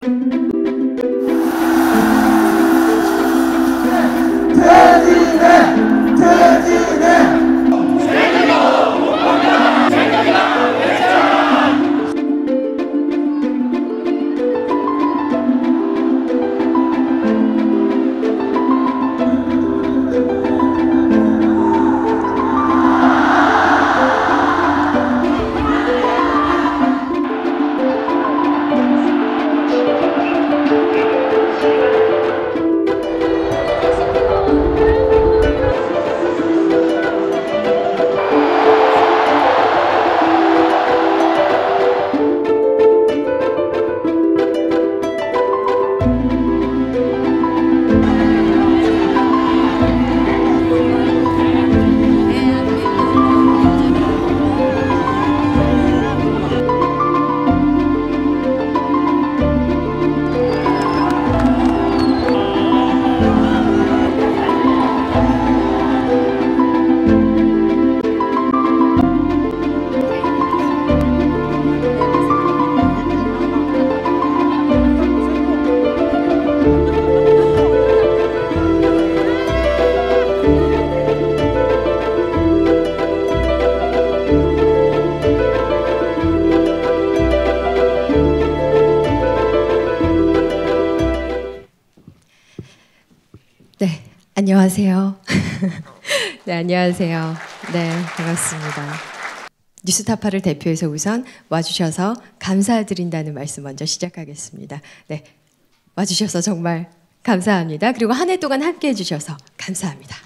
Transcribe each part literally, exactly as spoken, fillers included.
안녕하세요. 네, 안녕하세요. 네, 반갑습니다. 뉴스타파를 대표해서 우선 와주셔서 감사드린다는 말씀 먼저 시작하겠습니다. 네, 와주셔서 정말 감사합니다. 그리고 한 해 동안 함께 해주셔서 감사합니다.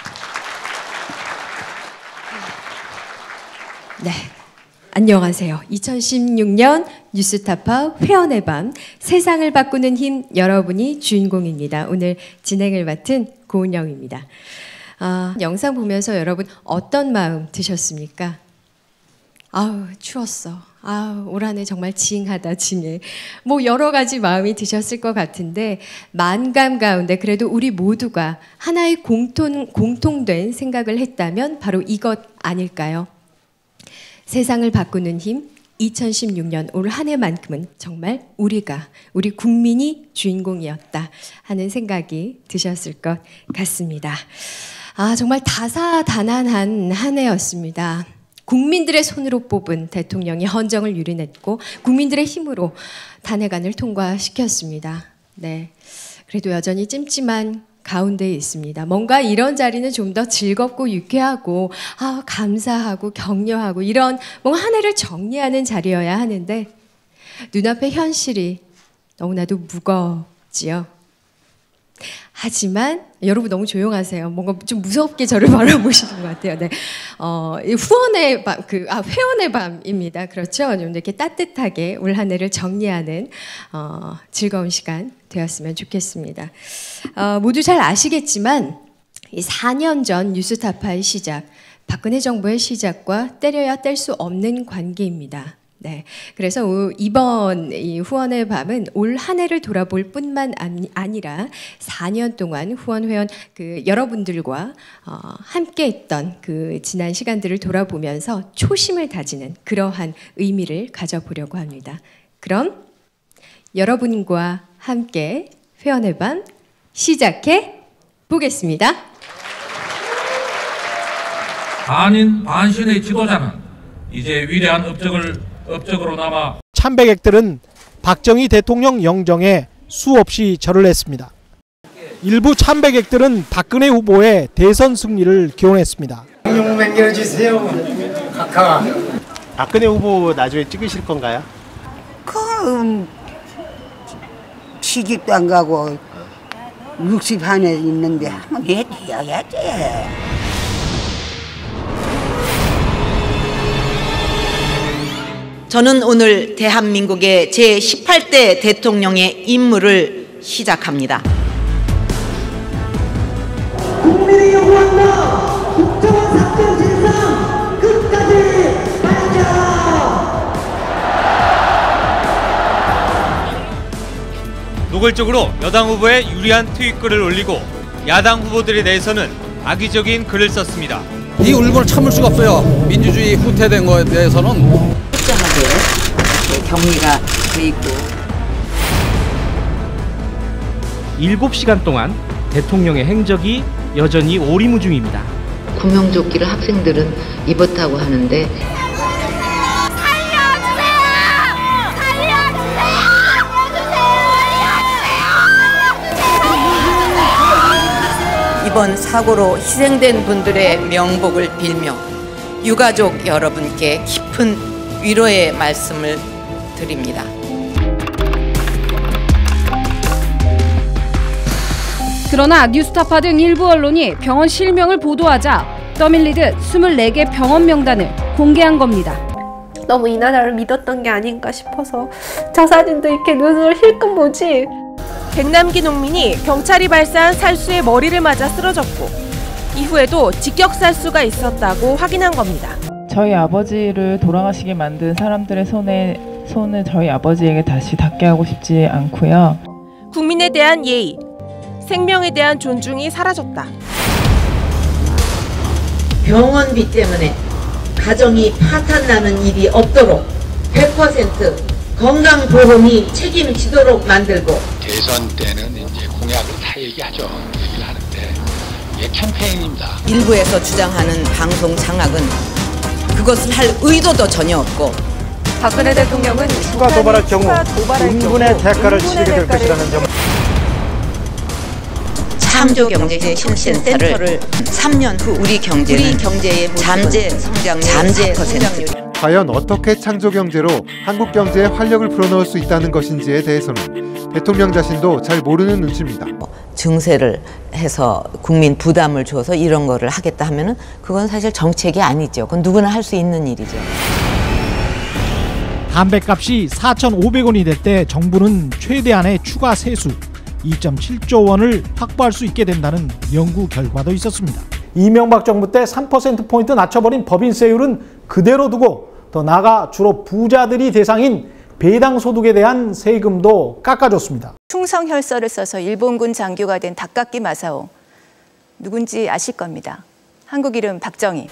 네, 안녕하세요. 이천십육 년 뉴스타파 회원의 밤, 세상을 바꾸는 힘, 여러분이 주인공입니다. 오늘 진행을 맡은 고은영입니다. 아, 영상 보면서 여러분 어떤 마음 드셨습니까? 아우, 추웠어. 아, 올 한 해 정말 징하다, 징해. 뭐 여러 가지 마음이 드셨을 것 같은데 만감 가운데 그래도 우리 모두가 하나의 공통, 공통된 생각을 했다면 바로 이것 아닐까요? 세상을 바꾸는 힘, 이천십육 년 올 한 해만큼은 정말 우리가, 우리 국민이 주인공이었다 하는 생각이 드셨을 것 같습니다. 아, 정말 다사다난한 한 해였습니다. 국민들의 손으로 뽑은 대통령이 헌정을 유린했고 국민들의 힘으로 단회관을 통과시켰습니다. 네, 그래도 여전히 찜찜한 가운데에 있습니다. 뭔가 이런 자리는 좀 더 즐겁고 유쾌하고 아, 감사하고 격려하고 이런 뭔가 한 해를 정리하는 자리여야 하는데 눈앞의 현실이 너무나도 무겁지요. 하지만 여러분 너무 조용하세요. 뭔가 좀 무섭게 저를 바라보시는 것 같아요. 네, 어, 후원의 밤, 그, 아, 회원의 밤입니다. 그렇죠? 좀 이렇게 따뜻하게 올 한 해를 정리하는 어, 즐거운 시간 되었으면 좋겠습니다. 어, 모두 잘 아시겠지만 이 사 년 전 뉴스타파의 시작, 박근혜 정부의 시작과 때려야 뗄 수 없는 관계입니다. 네, 그래서 이번 이 후원의 밤은 올 한 해를 돌아볼 뿐만 아니라 사 년 동안 후원 회원 그 여러분들과 어, 함께했던 그 지난 시간들을 돌아보면서 초심을 다지는 그러한 의미를 가져보려고 합니다. 그럼 여러분과 함께 회원의 밤 시작해 보겠습니다. 반인 반신의 지도자는 이제 위대한 업적을 업적으로 남아 참배객들은 박정희 대통령 영정에 수없이 절을 했습니다. 일부 참배객들은 박근혜 후보의 대선 승리를 기원했습니다. 용 남겨주세요. 카카. 박근혜 후보 나중에 찍으실 건가요? 그 시집도 안 가고 육십 한에 있는데 한번 해야지. 저는 오늘 대한민국의 제십팔 대 대통령의 임무를 시작합니다. 국민이 요구한다. 국정원 사건 진상 끝까지 밝혀라. 노골적으로 여당 후보에 유리한 트윗글을 올리고 야당 후보들에 대해서는 악의적인 글을 썼습니다. 이 울분을 참을 수가 없어요. 민주주의 후퇴된 것에 대해서는 특정하게 격리가 돼 있고 일곱 시간 동안 대통령의 행적이 여전히 오리무중입니다. 구명조끼를 학생들은 입었다고 하는데 이번 사고로 희생된 분들의 명복을 빌며 유가족 여러분께 깊은 위로의 말씀을 드립니다. 그러나 뉴스타파 등 일부 언론이 병원 실명을 보도하자 떠밀리듯 스물네 개 병원 명단을 공개한 겁니다. 너무 이 나라를 믿었던 게 아닌가 싶어서 저 사진도 이렇게 눈을 힐끔 보지. 백남기 농민이 경찰이 발사한 살수의 머리를 맞아 쓰러졌고 이후에도 직격살수가 있었다고 확인한 겁니다. 저희 아버지를 돌아가시게 만든 사람들의 손에, 손을 저희 아버지에게 다시 닿게 하고 싶지 않고요. 국민에 대한 예의, 생명에 대한 존중이 사라졌다. 병원비 때문에 가정이 파탄나는 일이 없도록 백 퍼센트 건강보험이 책임지도록 만들고 대선 때는 이제 공약을 다 얘기하죠. 얘기를 하는데 이게 캠페인입니다. 일부에서 주장하는 방송 장악은 그것을 할 의도도 전혀 없고 박근혜 대통령은 추가 도발할 경우 인분의 대가를 치르게 될 것이라는 점. 창조경제신센터를 삼 년 후 우리 경제는 우리 경제의 잠재 성장률 잠재 성장률. 과연 어떻게 창조경제로 한국 경제에 활력을 불어넣을 수 있다는 것인지에 대해서는 대통령 자신도 잘 모르는 눈치입니다. 증세를 해서 국민 부담을 줘서 이런 거를 하겠다 하면은 그건 사실 정책이 아니죠. 그건 누구나 할 수 있는 일이죠. 담배값이 사천오백 원이 될 때 정부는 최대한의 추가 세수 이 점 칠조 원을 확보할 수 있게 된다는 연구 결과도 있었습니다. 이명박 정부 때 삼 퍼센트 포인트 낮춰버린 법인세율은 그대로 두고 더 나아가 주로 부자들이 대상인 배당 소득에 대한 세금도 깎아줬습니다. 충성혈서를 써서 일본군 장교가 된 다카키 마사오, 누군지 아실 겁니다. 한국 이름 박정희.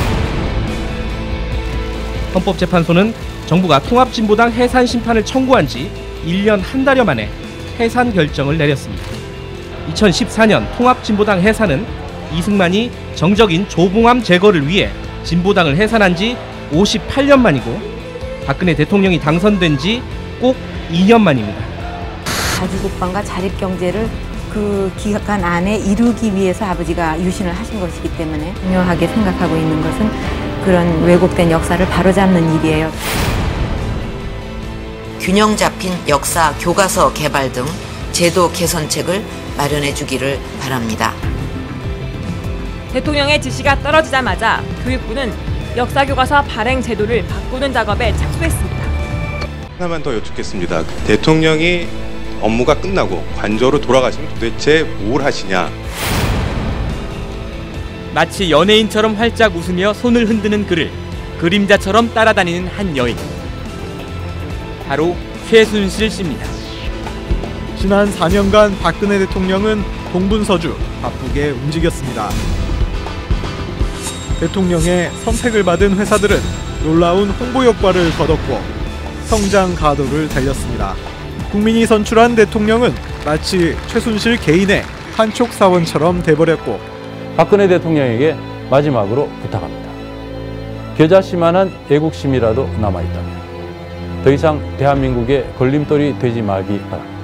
헌법재판소는 정부가 통합진보당 해산 심판을 청구한 지 일 년 한 달여 만에 해산 결정을 내렸습니다. 이천십사 년 통합진보당 해산은 이승만이 정적인 조봉암 제거를 위해 진보당을 해산한 지 오십팔 년 만이고 박근혜 대통령이 당선된 지 꼭 이 년 만입니다. 가주국방과 자립경제를 그 기간 안에 이루기 위해서 아버지가 유신을 하신 것이기 때문에 중요하게 생각하고 있는 것은 그런 왜곡된 역사를 바로잡는 일이에요. 균형 잡힌 역사 교과서 개발 등 제도 개선책을 마련해 주기를 바랍니다. 대통령의 지시가 떨어지자마자 교육부는 역사교과서 발행 제도를 바꾸는 작업에 착수했습니다. 하나만 더 여쭙겠습니다. 대통령이 업무가 끝나고 관저로 돌아가시면 도대체 뭘 하시냐? 마치 연예인처럼 활짝 웃으며 손을 흔드는 그를 그림자처럼 따라다니는 한 여인. 바로 최순실 씨입니다. 지난 사 년간 박근혜 대통령은 동분서주 바쁘게 움직였습니다. 대통령의 선택을 받은 회사들은 놀라운 홍보 효과를 거뒀고 성장 가도를 달렸습니다. 국민이 선출한 대통령은 마치 최순실 개인의 한촉 사원처럼 돼버렸고 박근혜 대통령에게 마지막으로 부탁합니다. 겨자씨만한 애국심이라도 남아있다면 더 이상 대한민국의 걸림돌이 되지 말기 바랍니다.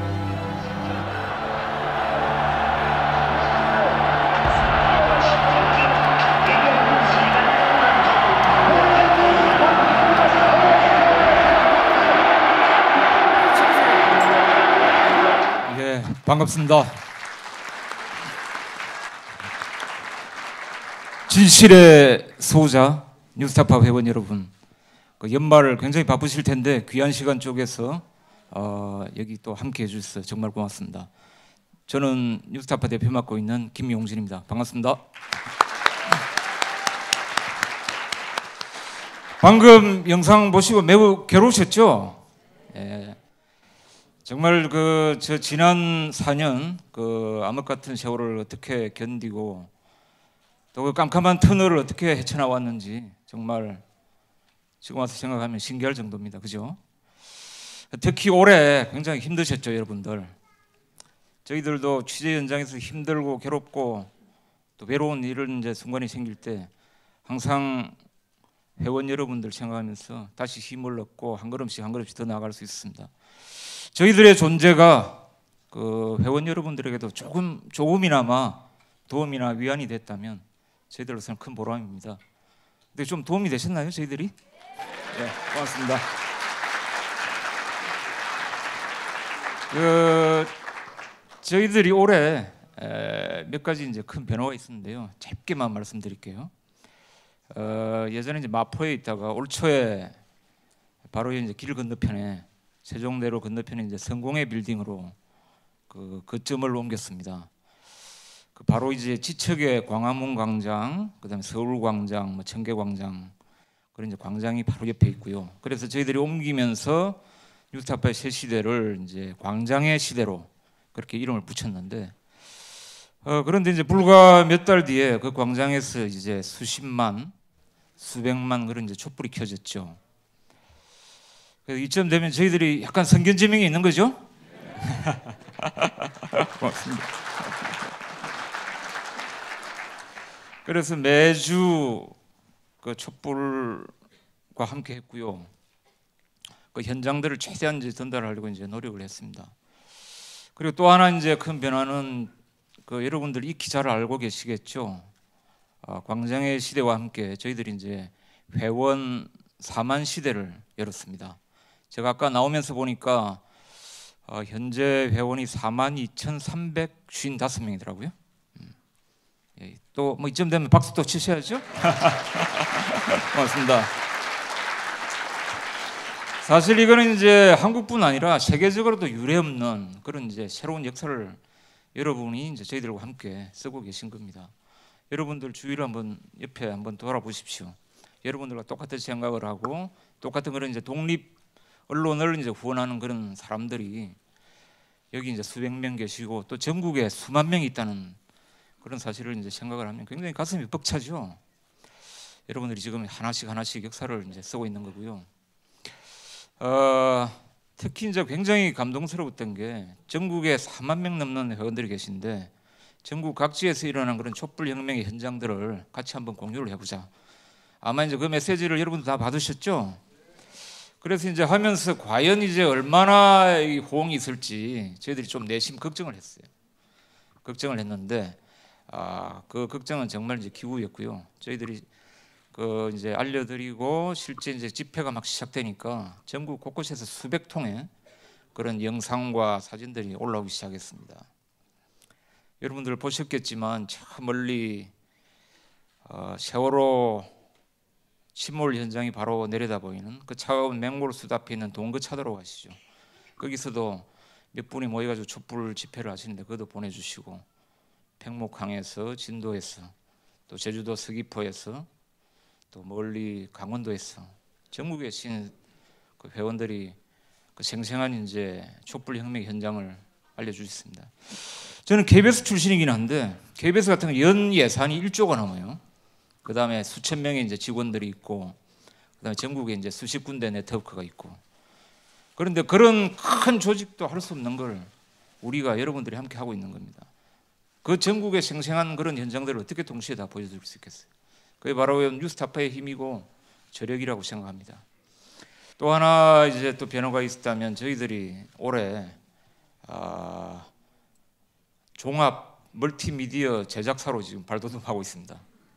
예, 반갑습니다. 진실의 소자 뉴스타파 회원 여러분, 그 연말 굉장히 바쁘실 텐데 귀한 시간 쪽에서 어, 여기 또 함께 해주셔서 정말 고맙습니다. 저는 뉴스타파 대표 맡고 있는 김용진입니다. 반갑습니다. 방금 영상 보시고 매우 괴로우셨죠? 예. 정말 그 저 지난 사 년 그 암흑 같은 세월을 어떻게 견디고 또 그 깜깜한 터널을 어떻게 헤쳐나왔는지 정말 지금 와서 생각하면 신기할 정도입니다. 그죠? 특히 올해 굉장히 힘드셨죠, 여러분들. 저희들도 취재 현장에서 힘들고 괴롭고 또 외로운 이런 이제 순간이 생길 때 항상 회원 여러분들 생각하면서 다시 힘을 얻고 한 걸음씩 한 걸음씩 더 나아갈 수 있습니다. 저희들의 존재가 그 회원 여러분들에게도 조금 조금이나마 도움이나 위안이 됐다면 저희들로서는 큰 보람입니다. 근데 좀 도움이 되셨나요, 저희들이? 네, 고맙습니다. 그 저희들이 올해 에, 몇 가지 이제 큰 변화가 있었는데요. 짧게만 말씀드릴게요. 어, 예전에 이제 마포에 있다가 올 초에 바로 이제 길 건너편에 세종대로 건너편에 이제 성공회 빌딩으로 그 거점을 옮겼습니다. 그 바로 이제 지척에 광화문 광장, 그다음에 서울 광장, 뭐 청계 광장 그런 이제 광장이 바로 옆에 있고요. 그래서 저희들이 옮기면서 뉴스타파의 새 시대를 이제 광장의 시대로 그렇게 이름을 붙였는데. 어, 그런데 이제 불과 몇 달 뒤에 그 광장에서 이제 수십만, 수백만 그런 이제 촛불이 켜졌죠. 그래서 이쯤 되면 저희들이 약간 선견지명이 있는 거죠? 고맙습니다. 그래서 매주 그 촛불과 함께 했고요. 그 현장들을 최대한 이제 전달하려고 이제 노력을 했습니다. 그리고 또 하나 이제 큰 변화는 그 여러분들 이 기사를 알고 계시겠죠. 아, 광장의 시대와 함께 저희들이 이제 회원 사만 시대를 열었습니다. 제가 아까 나오면서 보니까 어, 현재 회원이 사만 이천삼백오십오 명이더라고요. 음. 예, 또 뭐 이쯤 되면 박수 또 치셔야죠. 고맙습니다. 사실 이거는 이제 한국뿐 아니라 세계적으로도 유례없는 그런 이제 새로운 역사를 여러분이 이제 저희들과 함께 쓰고 계신 겁니다. 여러분들 주위를 한번 옆에 한번 돌아보십시오. 여러분들과 똑같은 생각을 하고 똑같은 그런 이제 독립 언론을 이제 후원하는 그런 사람들이 여기 이제 수백 명 계시고 또 전국에 수만 명이 있다는 그런 사실을 이제 생각을 하면 굉장히 가슴이 벅차죠. 여러분들이 지금 하나씩 하나씩 역사를 이제 쓰고 있는 거고요. 어, 특히 이제 굉장히 감동스러웠던 게 전국에 사만 명 넘는 회원들이 계신데 전국 각지에서 일어난 그런 촛불 혁명의 현장들을 같이 한번 공유를 해보자. 아마 이제 그 메시지를 여러분들 다 받으셨죠? 그래서 이제 하면서 과연 이제 얼마나 이 호응이 있을지 저희들이 좀 내심 걱정을 했어요. 걱정을 했는데 아, 그 걱정은 정말 이제 기우였고요. 저희들이 그 이제 알려드리고 실제 이제 집회가 막 시작되니까 전국 곳곳에서 수백 통의 그런 영상과 사진들이 올라오기 시작했습니다. 여러분들 보셨겠지만 저 멀리 어, 세월호 침몰 현장이 바로 내려다 보이는 그 차가운 맹물 숲 앞에 있는 동거차도로 가시죠. 거기서도 몇 분이 모여가지고 촛불 집회를 하시는데 그것도 보내주시고 백목항에서 진도에서 또 제주도 서귀포에서 또 멀리 강원도에서 전국에 계신 그 회원들이 그 생생한 이제 촛불 혁명 현장을 알려주셨습니다. 저는 케이비에스 출신이긴 한데 케이비에스 같은 건 연 예산이 일조가 넘어요. 그 다음에 수천 명의 이제 직원들이 있고, 그 다음에 전국에 이제 수십 군데 네트워크가 있고. 그런데 그런 큰 조직도 할 수 없는 걸 우리가 여러분들이 함께 하고 있는 겁니다. 그 전국에 생생한 그런 현장들을 어떻게 동시에 다 보여줄 수 있겠어요? 그게 바로 뉴스타파의 힘이고 저력이라고 생각합니다. 또 하나 이제 또 변화가 있었다면 저희들이 올해 아, 종합 멀티미디어 제작사로 지금 발돋움하고 있습니다.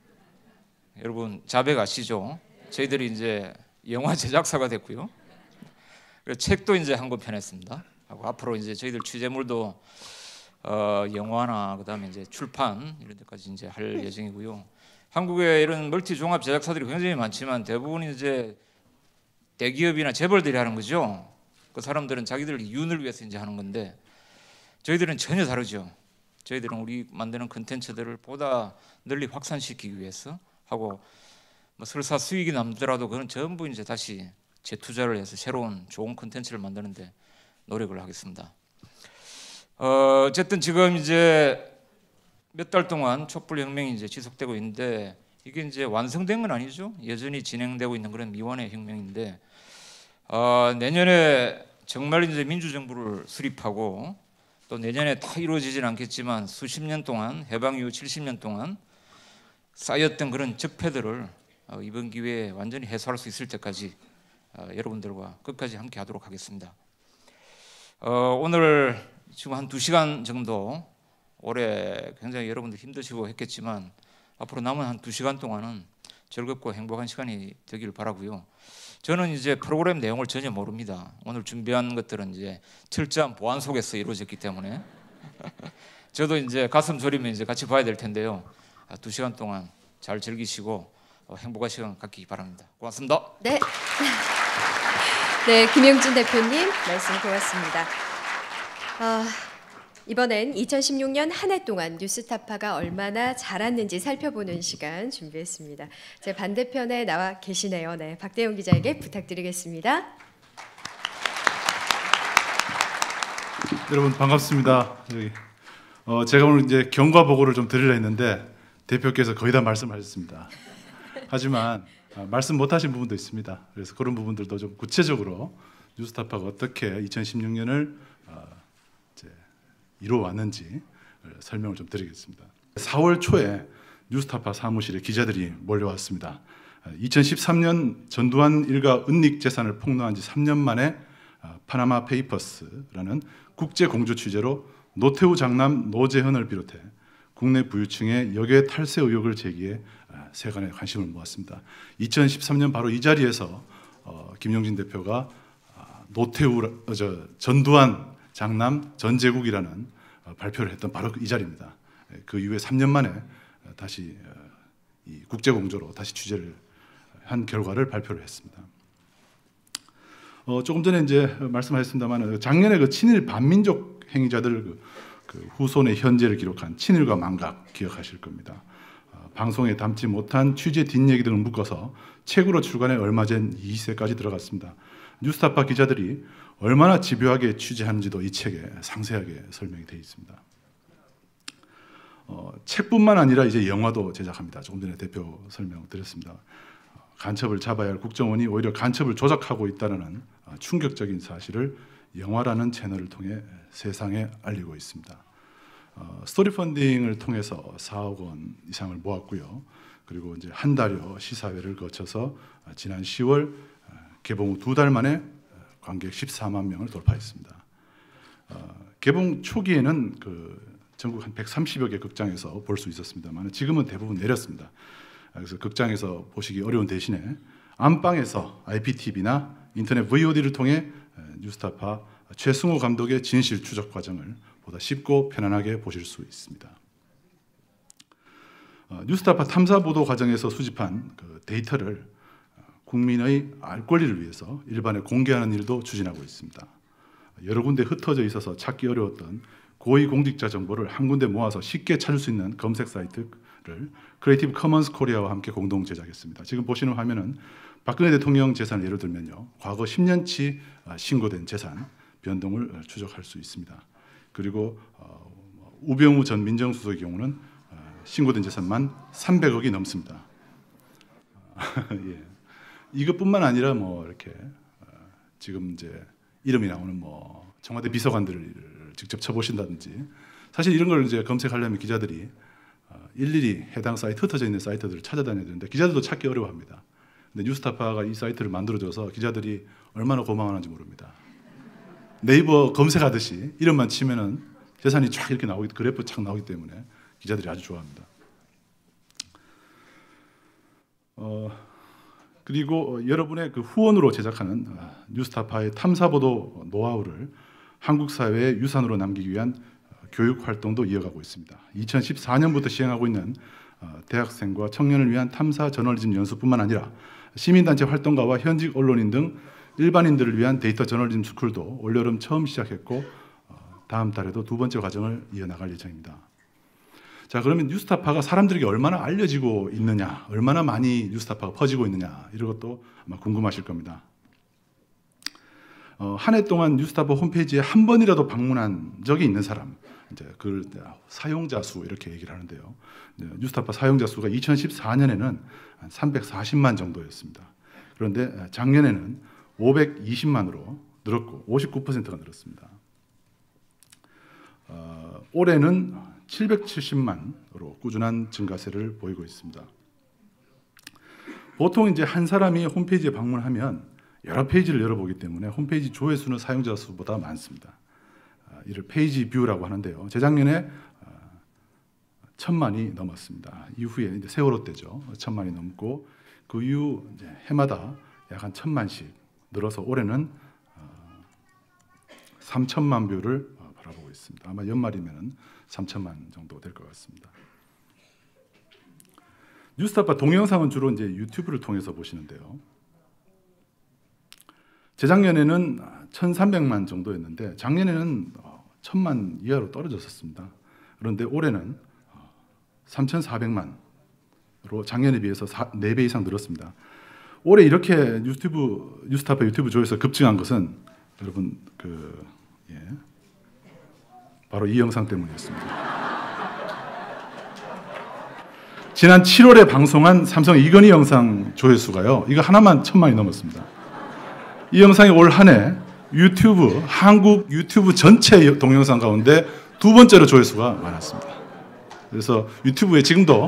여러분 자백 아시죠? 저희들이 이제 영화 제작사가 됐고요. 책도 이제 한 권 펴냈습니다. 하고 앞으로 이제 저희들 취재물도 어, 영화나 그다음에 이제 출판 이런 데까지 이제 할 예정이고요. 한국에 이런 멀티 종합 제작사들이 굉장히 많지만 대부분 이제 대기업이나 재벌들이 하는 거죠. 그 사람들은 자기들 이윤을 위해서 이제 하는 건데 저희들은 전혀 다르죠. 저희들은 우리 만드는 콘텐츠들을 보다 널리 확산시키기 위해서 하고 뭐 설사 수익이 남더라도 그건 전부 이제 다시 재투자를 해서 새로운 좋은 콘텐츠를 만드는데 노력을 하겠습니다. 어, 어쨌든 지금 이제 몇 달 동안 촛불 혁명이 이제 지속되고 있는데 이게 이제 완성된 건 아니죠. 여전히 진행되고 있는 그런 미완의 혁명인데 어, 내년에 정말 이제 민주정부를 수립하고 또 내년에 다 이루어지지는 않겠지만 수십 년 동안 해방 이후 칠십 년 동안 쌓였던 그런 적폐들을 이번 기회에 완전히 해소할 수 있을 때까지 여러분들과 끝까지 함께 하도록 하겠습니다. 어, 오늘 지금 한 두 시간 정도 올해 굉장히 여러분들 힘드시고 했겠지만 앞으로 남은 한 두 시간 동안은 즐겁고 행복한 시간이 되길 바라고요. 저는 이제 프로그램 내용을 전혀 모릅니다. 오늘 준비한 것들은 이제 철저한 보안 속에서 이루어졌기 때문에 저도 이제 가슴 졸이면 이제 같이 봐야 될 텐데요. 두 시간 동안 잘 즐기시고 행복한 시간 갖기 바랍니다. 고맙습니다. 네. 네, 김영준 대표님 말씀 고맙습니다. 아, 이번엔 이천십육 년 한 해 동안 뉴스타파가 얼마나 자랐는지 살펴보는 시간 준비했습니다. 제 반대편에 나와 계시네요. 네, 박대용 기자에게 부탁드리겠습니다. 여러분 반갑습니다. 여기, 어, 제가 오늘 이제 경과 보고를 좀 드리려 했는데 대표께서 거의 다 말씀하셨습니다. 하지만 어, 말씀 못하신 부분도 있습니다. 그래서 그런 부분들도 좀 구체적으로 뉴스타파가 어떻게 이천십육 년을 어, 이제 이루어왔는지 설명을 좀 드리겠습니다. 사월 초에 뉴스타파 사무실에 기자들이 몰려왔습니다. 이천십삼 년 전두환 일가 은닉 재산을 폭로한 지 삼 년 만에 파나마 페이퍼스라는 국제 공조 취재로 노태우 장남 노재헌을 비롯해 국내 부유층의 역외 탈세 의혹을 제기해 세간의 관심을 모았습니다. 이천십삼 년 바로 이 자리에서 어, 김영진 대표가 노태우 어, 저, 전두환 장남 전제국이라는 어, 발표를 했던 바로 이 자리입니다. 그 이후에 삼 년 만에 다시 어, 이 국제 공조로 다시 취재를 한 결과를 발표를 했습니다. 어, 조금 전에 이제 말씀하셨습니다만 작년에 그 친일 반민족 행위자들 그, 그 후손의 현재를 기록한 친일과 망각 기억하실 겁니다. 어, 방송에 담지 못한 취재 뒷얘기 등을 묶어서 책으로 출간해 얼마 전 이 세까지 들어갔습니다. 뉴스타파 기자들이 얼마나 집요하게 취재하는지도 이 책에 상세하게 설명이 되어 있습니다. 어, 책뿐만 아니라 이제 영화도 제작합니다. 조금 전에 대표 설명드렸습니다. 간첩을 잡아야 할 국정원이 오히려 간첩을 조작하고 있다는 충격적인 사실을 영화라는 채널을 통해 세상에 알리고 있습니다. 어, 스토리 펀딩을 통해서 사억 원 이상을 모았고요. 그리고 이제 한 달여 시사회를 거쳐서 지난 시월 개봉 후 두 달 만에 관객 십사만 명을 돌파했습니다. 어, 개봉 초기에는 그 전국 한 백삼십여 개 극장에서 볼 수 있었습니다만 지금은 대부분 내렸습니다. 그래서 극장에서 보시기 어려운 대신에 안방에서 아이피티비나 인터넷 브이오디를 통해 뉴스타파 최승호 감독의 진실 추적 과정을 보다 쉽고 편안하게 보실 수 있습니다. 어, 뉴스타파 탐사 보도 과정에서 수집한 그 데이터를 국민의 알 권리를 위해서 일반에 공개하는 일도 추진하고 있습니다. 여러 군데 흩어져 있어서 찾기 어려웠던 고위공직자 정보를 한 군데 모아서 쉽게 찾을 수 있는 검색 사이트를 크리에이티브 커먼스 코리아와 함께 공동 제작했습니다. 지금 보시는 화면은 박근혜 대통령 재산을 예를 들면요, 과거 십 년치 신고된 재산 변동을 추적할 수 있습니다. 그리고 어, 우병우 전 민정수석의 경우는 어, 신고된 재산만 삼백억이 넘습니다. 예. 이것뿐만 아니라 뭐 이렇게 어, 지금 이제 이름이 나오는 뭐 청와대 비서관들을 직접 쳐보신다든지, 사실 이런 걸 이제 검색하려면 기자들이 어, 일일이 해당 사이트, 흩어져 있는 사이트들을 찾아다녀야 되는데 기자들도 찾기 어려워합니다. 근데 뉴스타파가 이 사이트를 만들어줘서 기자들이 얼마나 고마워하는지 모릅니다. 네이버 검색하듯이 이름만 치면은 재산이 쫙 이렇게 나오기, 그래프 착 나오기 때문에 기자들이 아주 좋아합니다. 어, 그리고 여러분의 그 후원으로 제작하는 뉴스타파의 탐사보도 노하우를 한국 사회의 유산으로 남기기 위한 교육 활동도 이어가고 있습니다. 이천십사 년부터 시행하고 있는 대학생과 청년을 위한 탐사 저널리즘 연수뿐만 아니라 시민단체 활동가와 현직 언론인 등 일반인들을 위한 데이터 저널리즘 스쿨도 올여름 처음 시작했고 다음 달에도 두 번째 과정을 이어나갈 예정입니다. 자, 그러면 뉴스타파가 사람들에게 얼마나 알려지고 있느냐, 얼마나 많이 뉴스타파가 퍼지고 있느냐, 이런 것도 아마 궁금하실 겁니다. 어, 한 해 동안 뉴스타파 홈페이지에 한 번이라도 방문한 적이 있는 사람, 이제 그 사용자 수 이렇게 얘기를 하는데요. 뉴스타파 사용자 수가 이천십사 년에는 한 삼백사십만 정도였습니다. 그런데 작년에는 오백이십만으로 늘었고 오십구 퍼센트가 늘었습니다. 올해는 칠백칠십만으로 꾸준한 증가세를 보이고 있습니다. 보통 이제 한 사람이 홈페이지에 방문하면 여러 페이지를 열어보기 때문에 홈페이지 조회수는 사용자 수보다 많습니다. 이를 페이지 뷰라고 하는데요. 재작년에 천만이 넘었습니다. 이후에 이제 세월호 때죠. 천만이 넘고 그 이후 이제 해마다 약 한 천만씩 늘어서 올해는 삼천만 뷰를 바라보고 있습니다. 아마 연말이면 삼천만 정도 될 것 같습니다. 뉴스타파 동영상은 주로 이제 유튜브를 통해서 보시는데요. 재작년에는 천삼백만 정도였는데 작년에는 천만 이하로 떨어졌었습니다. 그런데 올해는 삼천사백만으로 작년에 비해서 네 배 이상 늘었습니다. 올해 이렇게 유튜브 뉴스타파 유튜브 조회수 급증한 것은 여러분 그 예, 바로 이 영상 때문이었습니다. 지난 칠월에 방송한 삼성 이건희 영상 조회수가요. 이거 하나만 천만이 넘었습니다. 이 영상이 올 한 해 유튜브 한국 유튜브 전체 동영상 가운데 두 번째로 조회수가 많았습니다. 그래서 유튜브에 지금도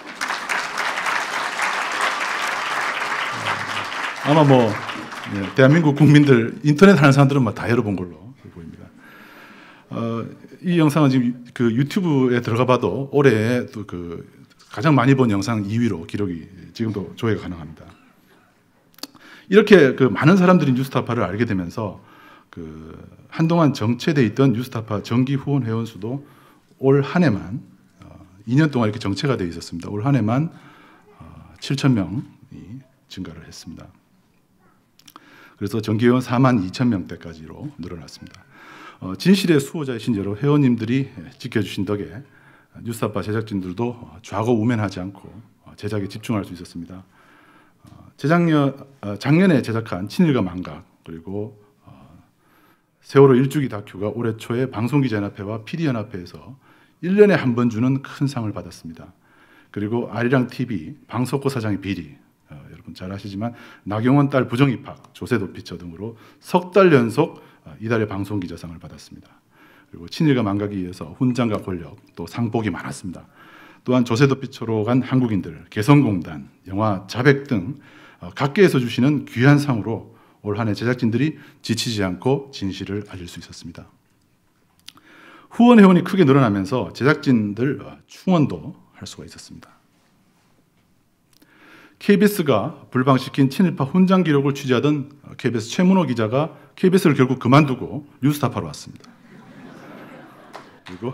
아마 뭐 네, 대한민국 국민들 인터넷 하는 사람들은 뭐 다 열어본 걸로 보입니다. 어, 이 영상은 지금 그 유튜브에 들어가봐도 올해 또 그 가장 많이 본 영상 이 위로 기록이 지금도 조회가 가능합니다. 이렇게 그 많은 사람들이 뉴스타파를 알게 되면서 그 한동안 정체돼 있던 뉴스타파 정기 후원 회원 수도 올 한 해만 어, 이 년 동안 이렇게 정체가 돼 있었습니다. 올 한 해만 어, 칠천 명이 증가를 했습니다. 그래서 정기회원 사만 이천 명대까지로 늘어났습니다. 어, 진실의 수호자이신 여러 회원님들이 지켜주신 덕에 뉴스타파 제작진들도 좌고 우면하지 않고 제작에 집중할 수 있었습니다. 어, 재작년, 어, 작년에 제작한 친일과 망각 그리고 어, 세월호 일주기 다큐가 올해 초에 방송기자연합회와 피디연합회에서 일 년에 한 번 주는 큰 상을 받았습니다. 그리고 아리랑 티비 방석호 사장의 비리 어, 여러분 잘 아시지만 나경원 딸 부정입학, 조세도 피처 등으로 석 달 연속 어, 이달의 방송기자상을 받았습니다. 그리고 친일과 망각에 의해서 훈장과 권력, 또 상복이 많았습니다. 또한 조세도 피처로 간 한국인들, 개성공단, 영화 자백 등 어, 각계에서 주시는 귀한 상으로 올 한 해 제작진들이 지치지 않고 진실을 알릴 수 있었습니다. 후원 회원이 크게 늘어나면서 제작진들 어, 충원도 할 수가 있었습니다. 케이비에스가 불방시킨 친일파 훈장 기록을 취재하던 케이비에스 최문호 기자가 케이비에스를 결국 그만두고 뉴스타파로 왔습니다. 그리고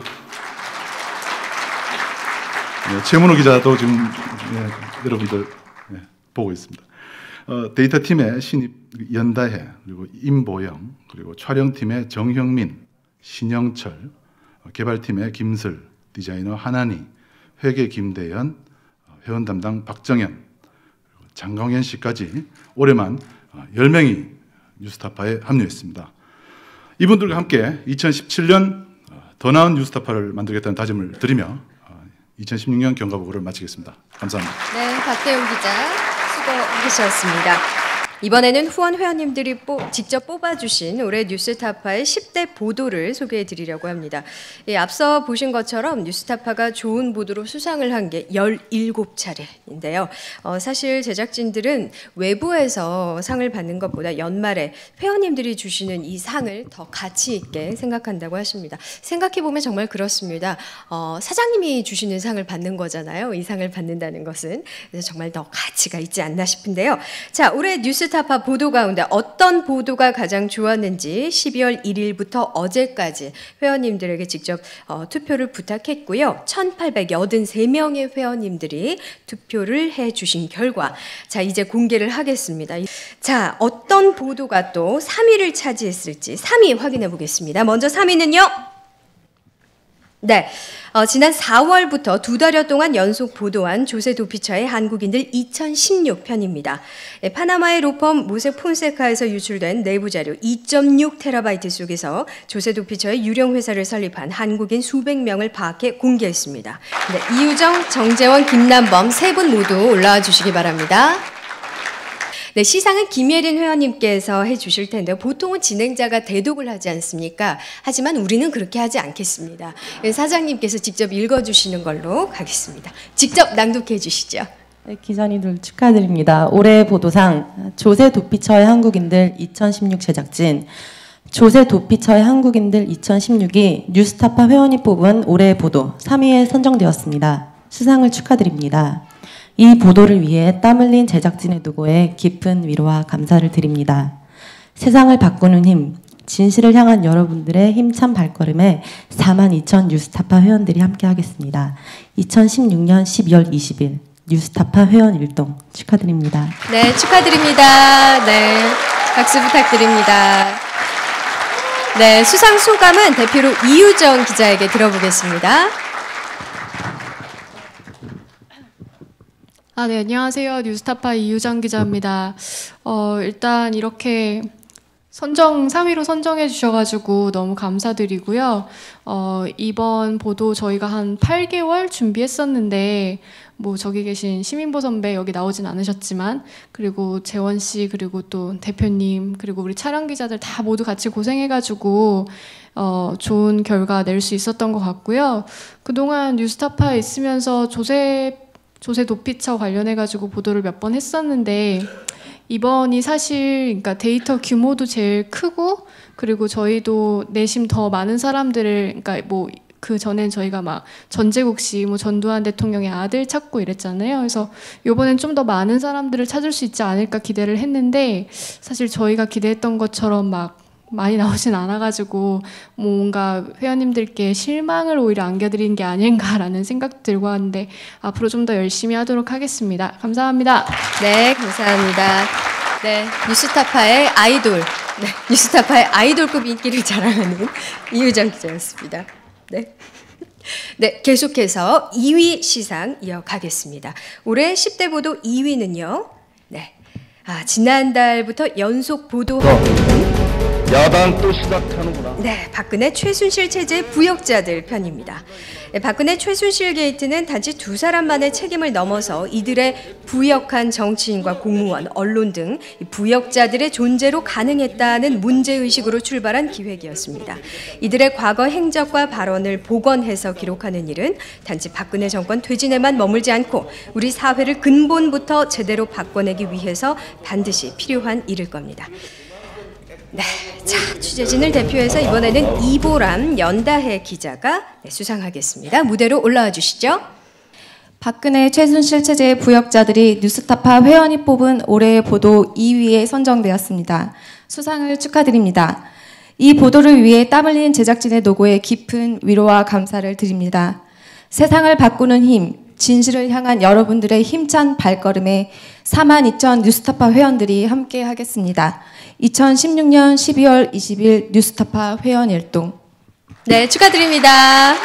네, 최문호 기자도 지금 네, 여러분들 네, 보고 있습니다. 어, 데이터팀의 신입 연다혜, 그리고 임보영, 그리고 촬영팀의 정형민, 신영철, 어, 개발팀의 김슬, 디자이너 하나니, 회계 김대현, 어, 회원 담당 박정현, 장광현 씨까지 올해만 열 명이 뉴스타파에 합류했습니다. 이분들과 함께 이천십칠 년 더 나은 뉴스타파를 만들겠다는 다짐을 드리며 이천십육 년 경과보고를 마치겠습니다. 감사합니다. 네, 박대용 기자 수고하셨습니다. 이번에는 후원 회원님들이 뽑, 직접 뽑아주신 올해 뉴스타파의 십 대 보도를 소개해드리려고 합니다. 예, 앞서 보신 것처럼 뉴스타파가 좋은 보도로 수상을 한 게 열일곱 차례인데요. 어, 사실 제작진들은 외부에서 상을 받는 것보다 연말에 회원님들이 주시는 이 상을 더 가치 있게 생각한다고 하십니다. 생각해보면 정말 그렇습니다. 어, 사장님이 주시는 상을 받는 거잖아요. 이 상을 받는다는 것은. 그래서 정말 더 가치가 있지 않나 싶은데요. 자, 올해 뉴스 뉴스타파 보도 가운데 어떤 보도가 가장 좋았는지 십이월 일일부터 어제까지 회원님들에게 직접 어, 투표를 부탁했고요. 천팔백팔십삼 명의 회원님들이 투표를 해주신 결과 자 이제 공개를 하겠습니다. 자 어떤 보도가 또 삼 위를 차지했을지 삼 위 확인해 보겠습니다. 먼저 삼 위는요. 네, 어, 지난 사월부터 두 달여 동안 연속 보도한 조세 도피처의 한국인들 이천십육 편입니다. 예, 파나마의 로펌 모색 폰세카에서 유출된 내부 자료 이 점 육 테라바이트 속에서 조세 도피처의 유령 회사를 설립한 한국인 수백 명을 파악해 공개했습니다. 네, 이유정, 정재원, 김남범 세 분 모두 올라와 주시기 바랍니다. 네, 시상은 김예린 회원님께서 해주실 텐데 보통은 진행자가 대독을 하지 않습니까? 하지만 우리는 그렇게 하지 않겠습니다. 사장님께서 직접 읽어주시는 걸로 가겠습니다. 직접 낭독해 주시죠. 네, 기자님들 축하드립니다. 올해 보도상 조세 도피처의 한국인들 이천십육 제작진, 조세 도피처의 한국인들 이천십육이 뉴스타파 회원이 뽑은 올해의 보도 삼 위에 선정되었습니다. 수상을 축하드립니다. 이 보도를 위해 땀 흘린 제작진의 노고에 깊은 위로와 감사를 드립니다. 세상을 바꾸는 힘, 진실을 향한 여러분들의 힘찬 발걸음에 사만 이천 뉴스타파 회원들이 함께하겠습니다. 이천십육 년 십이월 이십일 뉴스타파 회원 일동 축하드립니다. 네, 축하드립니다. 네, 박수 부탁드립니다. 네, 수상 소감은 대표로 이유정 기자에게 들어보겠습니다. 아, 네, 안녕하세요. 뉴스타파 이유정 기자입니다. 어, 일단 이렇게 선정 삼 위로 선정해 주셔가지고 너무 감사드리고요. 어, 이번 보도 저희가 한 팔 개월 준비했었는데 뭐 저기 계신 시민보 선배 여기 나오진 않으셨지만, 그리고 재원 씨, 그리고 또 대표님, 그리고 우리 촬영 기자들 다 모두 같이 고생해가지고 어, 좋은 결과 낼 수 있었던 것 같고요. 그동안 뉴스타파에 있으면서 조세 조세 도피처 관련해가지고 보도를 몇 번 했었는데 이번이 사실 그러니까 데이터 규모도 제일 크고, 그리고 저희도 내심 더 많은 사람들을, 그러니까 뭐 그 전엔 저희가 막 전제국 씨, 뭐 전두환 대통령의 아들 찾고 이랬잖아요. 그래서 이번엔 좀 더 많은 사람들을 찾을 수 있지 않을까 기대를 했는데 사실 저희가 기대했던 것처럼 막 많이 나오진 않아가지고 뭔가 회원님들께 실망을 오히려 안겨드린 게 아닌가라는 생각도 들고 하는데 앞으로 좀 더 열심히 하도록 하겠습니다. 감사합니다. 네, 감사합니다. 네, 뉴스타파의 아이돌, 네, 뉴스타파의 아이돌급 인기를 자랑하는 이유정 기자였습니다. 네. 네, 계속해서 이 위 시상 이어가겠습니다. 올해 십 대 보도 이 위는요. 네, 아, 지난달부터 연속 보도하고 있는 야당 또 시작하는구나. 네, 박근혜 최순실 체제 부역자들 편입니다. 네, 박근혜 최순실 게이트는 단지 두 사람만의 책임을 넘어서 이들의 부역한 정치인과 공무원, 언론 등 부역자들의 존재로 가능했다는 문제의식으로 출발한 기획이었습니다. 이들의 과거 행적과 발언을 복원해서 기록하는 일은 단지 박근혜 정권 퇴진에만 머물지 않고 우리 사회를 근본부터 제대로 바꿔내기 위해서 반드시 필요한 일일 겁니다. 네, 자, 취재진을 대표해서 이번에는 이보람 연다혜 기자가 수상하겠습니다. 무대로 올라와 주시죠. 박근혜 최순실 체제의 부역자들이 뉴스타파 회원이 뽑은 올해의 보도 이 위에 선정되었습니다. 수상을 축하드립니다. 이 보도를 위해 땀 흘린 제작진의 노고에 깊은 위로와 감사를 드립니다. 세상을 바꾸는 힘, 진실을 향한 여러분들의 힘찬 발걸음에 사만 이천 뉴스타파 회원들이 함께 하겠습니다. 이천십육 년 십이월 이십일 뉴스타파 회원 일동. 네, 축하드립니다.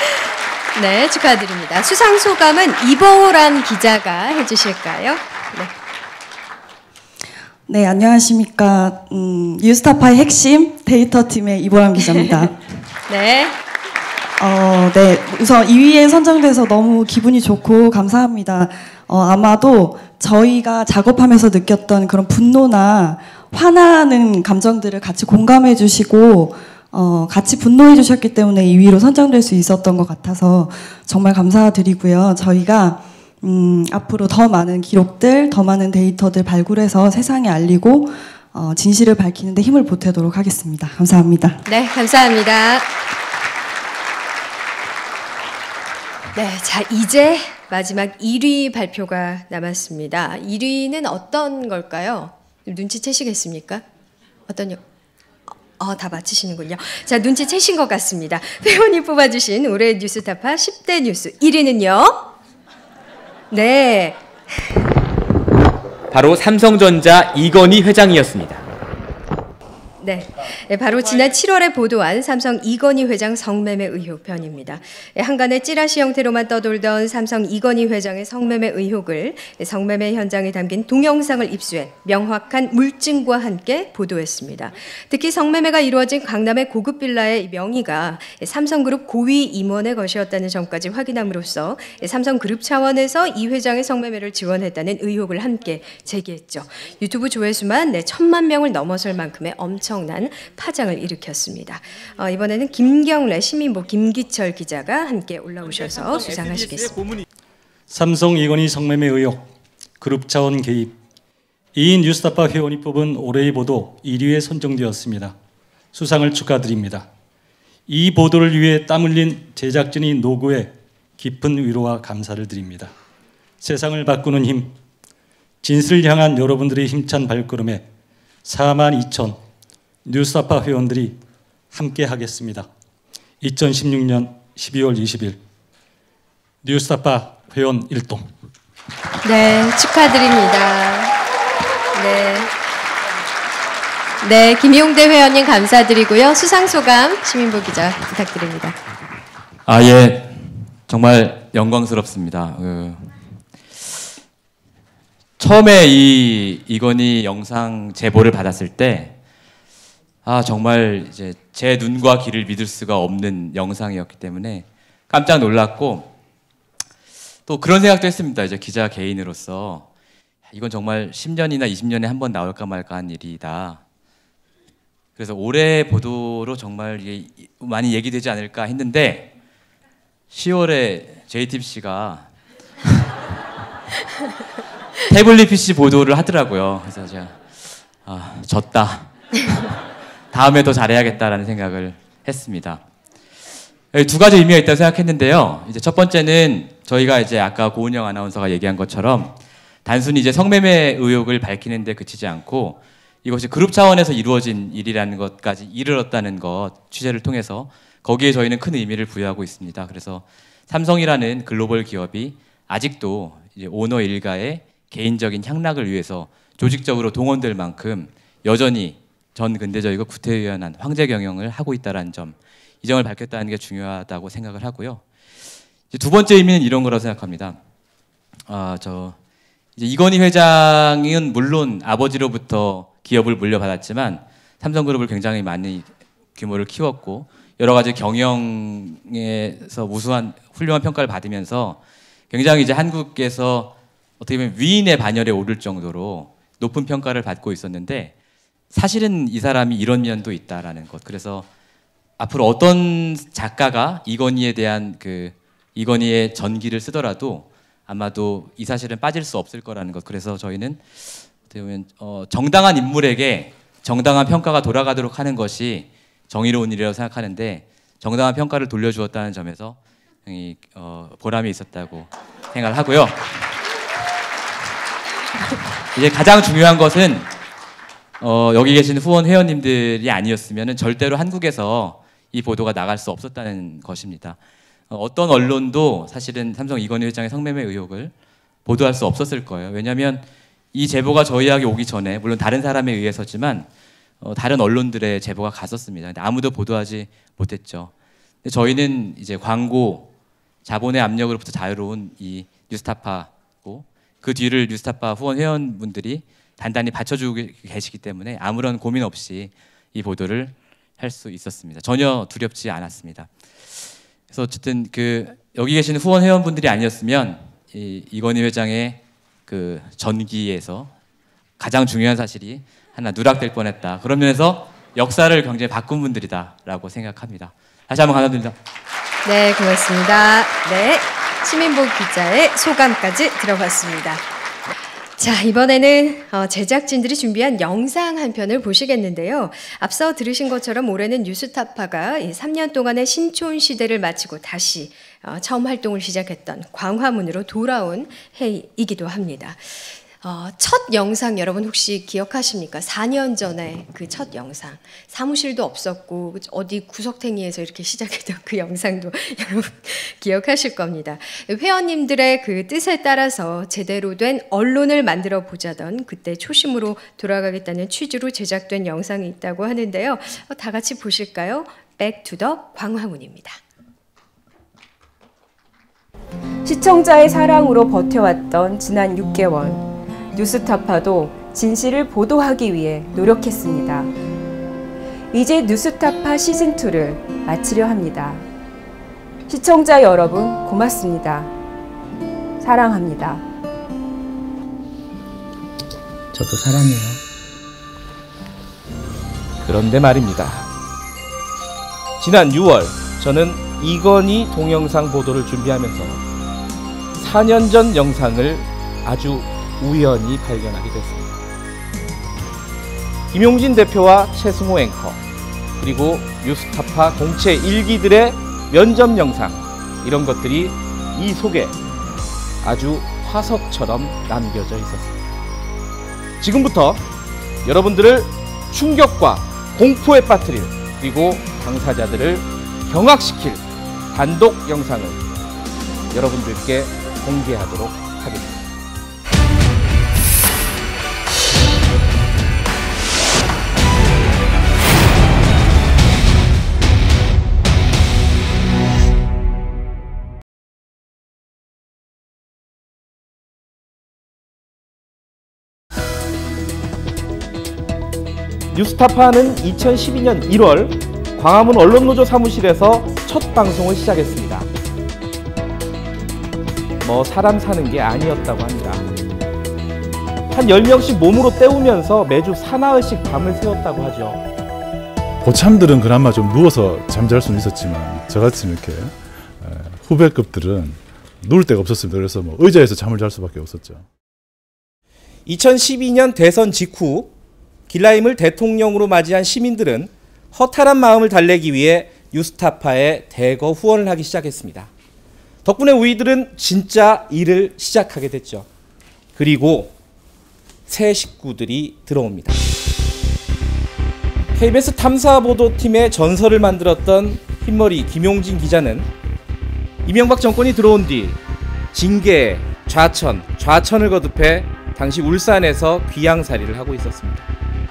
네, 축하드립니다. 수상 소감은 이보람 기자가 해주실까요? 네. 네, 안녕하십니까. 음, 뉴스타파의 핵심 데이터 팀의 이보람 기자입니다. 네. 어, 네, 우선 이 위에 선정돼서 너무 기분이 좋고 감사합니다. 어, 아마도 저희가 작업하면서 느꼈던 그런 분노나 화나는 감정들을 같이 공감해 주시고 어, 같이 분노해 주셨기 때문에 이 위로 선정될 수 있었던 것 같아서 정말 감사드리고요. 저희가 음, 앞으로 더 많은 기록들, 더 많은 데이터들 발굴해서 세상에 알리고 어, 진실을 밝히는 데 힘을 보태도록 하겠습니다. 감사합니다. 네, 감사합니다. 네, 자, 이제 마지막 일 위 발표가 남았습니다. 일 위는 어떤 걸까요? 눈치채시겠습니까? 어떤 요? 어, 다 맞히시는군요. 자, 눈치채신 것 같습니다. 회원이 뽑아주신 올해 뉴스타파 십 대 뉴스 일 위는요? 네. 바로 삼성전자 이건희 회장이었습니다. 네, 바로 지난 칠월에 보도한 삼성 이건희 회장 성매매 의혹 편입니다. 한간에 찌라시 형태로만 떠돌던 삼성 이건희 회장의 성매매 의혹을 성매매 현장에 담긴 동영상을 입수해 명확한 물증과 함께 보도했습니다. 특히 성매매가 이루어진 강남의 고급 빌라의 명의가 삼성그룹 고위 임원의 것이었다는 점까지 확인함으로써 삼성그룹 차원에서 이 회장의 성매매를 지원했다는 의혹을 함께 제기했죠. 유튜브 조회수만 네, 천만 명을 넘어설 만큼의 엄청 엄청난 파장을 일으켰습니다. 어, 이번에는 김경래 시민보 김기철 기자가 함께 올라오셔서 수상하시겠습니다. 삼성 이건희 성매매 의혹, 그룹 차원 개입. 이 인 뉴스타파 회원이 뽑은 올해의 보도 일 위에 선정되었습니다. 수상을 축하드립니다. 이 보도를 위해 땀 흘린 제작진의 노고에 깊은 위로와 감사를 드립니다. 세상을 바꾸는 힘, 진실을 향한 여러분들의 힘찬 발걸음에 사만 이천 뉴스타파 회원들이 함께 하겠습니다. 이천십육 년 십이월 이십일 뉴스타파 회원 일동. 네, 축하드립니다. 네. 네, 김용대 회원님 감사드리고요. 수상 소감 시민보 기자 부탁드립니다. 아, 예. 정말 영광스럽습니다. 그, 처음에 이 이건희 영상 제보를 받았을 때 아, 정말 이제 제 눈과 귀를 믿을 수가 없는 영상이었기 때문에 깜짝 놀랐고 또 그런 생각도 했습니다. 이제 기자 개인으로서 이건 정말 십 년이나 이십 년에 한 번 나올까 말까 한 일이다. 그래서 올해 보도로 정말 이게 많이 얘기되지 않을까 했는데 시월에 제이티비씨가 태블릿 피씨 보도를 하더라고요. 그래서 제가 아, 졌다. 다음에 더 잘해야겠다라는 생각을 했습니다. 두 가지 의미가 있다고 생각했는데요. 이제 첫 번째는 저희가 이제 아까 고은영 아나운서가 얘기한 것처럼 단순히 이제 성매매 의혹을 밝히는 데 그치지 않고 이것이 그룹 차원에서 이루어진 일이라는 것까지 이르렀다는 것 취재를 통해서 거기에 저희는 큰 의미를 부여하고 있습니다. 그래서 삼성이라는 글로벌 기업이 아직도 이제 오너 일가의 개인적인 향락을 위해서 조직적으로 동원될 만큼 여전히 전 근대적이고 구태의연한 황제 경영을 하고 있다는 점, 이 점을 밝혔다는 게 중요하다고 생각을 하고요. 이제 두 번째 의미는 이런 거라고 생각합니다. 아, 저 이제 이건희 회장은 물론 아버지로부터 기업을 물려받았지만 삼성그룹을 굉장히 많이 규모를 키웠고 여러 가지 경영에서 우수한 훌륭한 평가를 받으면서 굉장히 이제 한국에서 어떻게 보면 위인의 반열에 오를 정도로 높은 평가를 받고 있었는데 사실은 이 사람이 이런 면도 있다라는 것. 그래서 앞으로 어떤 작가가 이건희에 대한 그 이건희의 전기를 쓰더라도 아마도 이 사실은 빠질 수 없을 거라는 것. 그래서 저희는 어떻게 보면 어, 정당한 인물에게 정당한 평가가 돌아가도록 하는 것이 정의로운 일이라고 생각하는데 정당한 평가를 돌려주었다는 점에서 이, 어, 보람이 있었다고 생각을 하고요. 이제 가장 중요한 것은 어, 여기 계신 후원 회원님들이 아니었으면 절대로 한국에서 이 보도가 나갈 수 없었다는 것입니다. 어, 어떤 언론도 사실은 삼성 이건희 회장의 성매매 의혹을 보도할 수 없었을 거예요. 왜냐하면 이 제보가 저희에게 오기 전에 물론 다른 사람에 의해서지만 어, 다른 언론들의 제보가 갔었습니다. 근데 아무도 보도하지 못했죠. 근데 저희는 이제 광고, 자본의 압력으로부터 자유로운 이 뉴스타파고 그 뒤를 뉴스타파 후원 회원분들이 단단히 받쳐주고 계시기 때문에 아무런 고민 없이 이 보도를 할 수 있었습니다. 전혀 두렵지 않았습니다. 그래서 어쨌든 그 여기 계신 후원 회원분들이 아니었으면 이 이건희 회장의 그 전기에서 가장 중요한 사실이 하나 누락될 뻔했다. 그런 면에서 역사를 굉장히 바꾼 분들이다라고 생각합니다. 다시 한번 감사드립니다. 네, 고맙습니다. 네, 시민보 기자의 소감까지 들어봤습니다. 자, 이번에는 어, 제작진들이 준비한 영상 한 편을 보시겠는데요. 앞서 들으신 것처럼 올해는 뉴스타파가 이 삼 년 동안의 신촌 시대를 마치고 다시 어, 처음 활동을 시작했던 광화문으로 돌아온 해이기도 합니다. 어, 첫 영상 여러분 혹시 기억하십니까? 사 년 전에 그 첫 영상. 사무실도 없었고 어디 구석탱이에서 이렇게 시작했던 그 영상도 여러분 기억하실 겁니다. 회원님들의 그 뜻에 따라서 제대로 된 언론을 만들어 보자던 그때 초심으로 돌아가겠다는 취지로 제작된 영상이 있다고 하는데요. 어, 다 같이 보실까요? 백투더 광화문입니다. 시청자의 사랑으로 버텨왔던 지난 육 개월, 뉴스타파도 진실을 보도하기 위해 노력했습니다. 이제 뉴스타파 시즌이를 마치려 합니다. 시청자 여러분 고맙습니다. 사랑합니다. 저도 사랑해요. 그런데 말입니다. 지난 유월 저는 이건희 동영상 보도를 준비하면서 사 년 전 영상을 아주 우연히 발견하게 됐습니다. 김용진 대표와 최승호 앵커, 그리고 뉴스타파 공채 일기들의 면접 영상, 이런 것들이 이 속에 아주 화석처럼 남겨져 있었습니다. 지금부터 여러분들을 충격과 공포에 빠뜨릴, 그리고 당사자들을 경악시킬 단독 영상을 여러분들께 공개하도록 하겠습니다. 뉴스타파는 이천십이 년 일월 광화문 언론노조 사무실에서 첫 방송을 시작했습니다. 뭐 사람 사는 게 아니었다고 합니다. 한 열 명씩 몸으로 때우면서 매주 사나흘씩 밤을 새웠다고 하죠. 고참들은 그나마 좀 누워서 잠잘 수는 있었지만 저같이 이렇게 후배급들은 누울 데가 없었습니다. 그래서 뭐 의자에서 잠을 잘 수밖에 없었죠. 이천십이 년 대선 직후 길라임을 대통령으로 맞이한 시민들은 허탈한 마음을 달래기 위해 뉴스타파에 대거 후원을 하기 시작했습니다. 덕분에 우리들은 진짜 일을 시작하게 됐죠. 그리고 새 식구들이 들어옵니다. 케이비에스 탐사보도팀의 전설을 만들었던 흰머리 김용진 기자는 이명박 정권이 들어온 뒤 징계, 좌천, 좌천을 거듭해 당시 울산에서 귀양살이를 하고 있었습니다.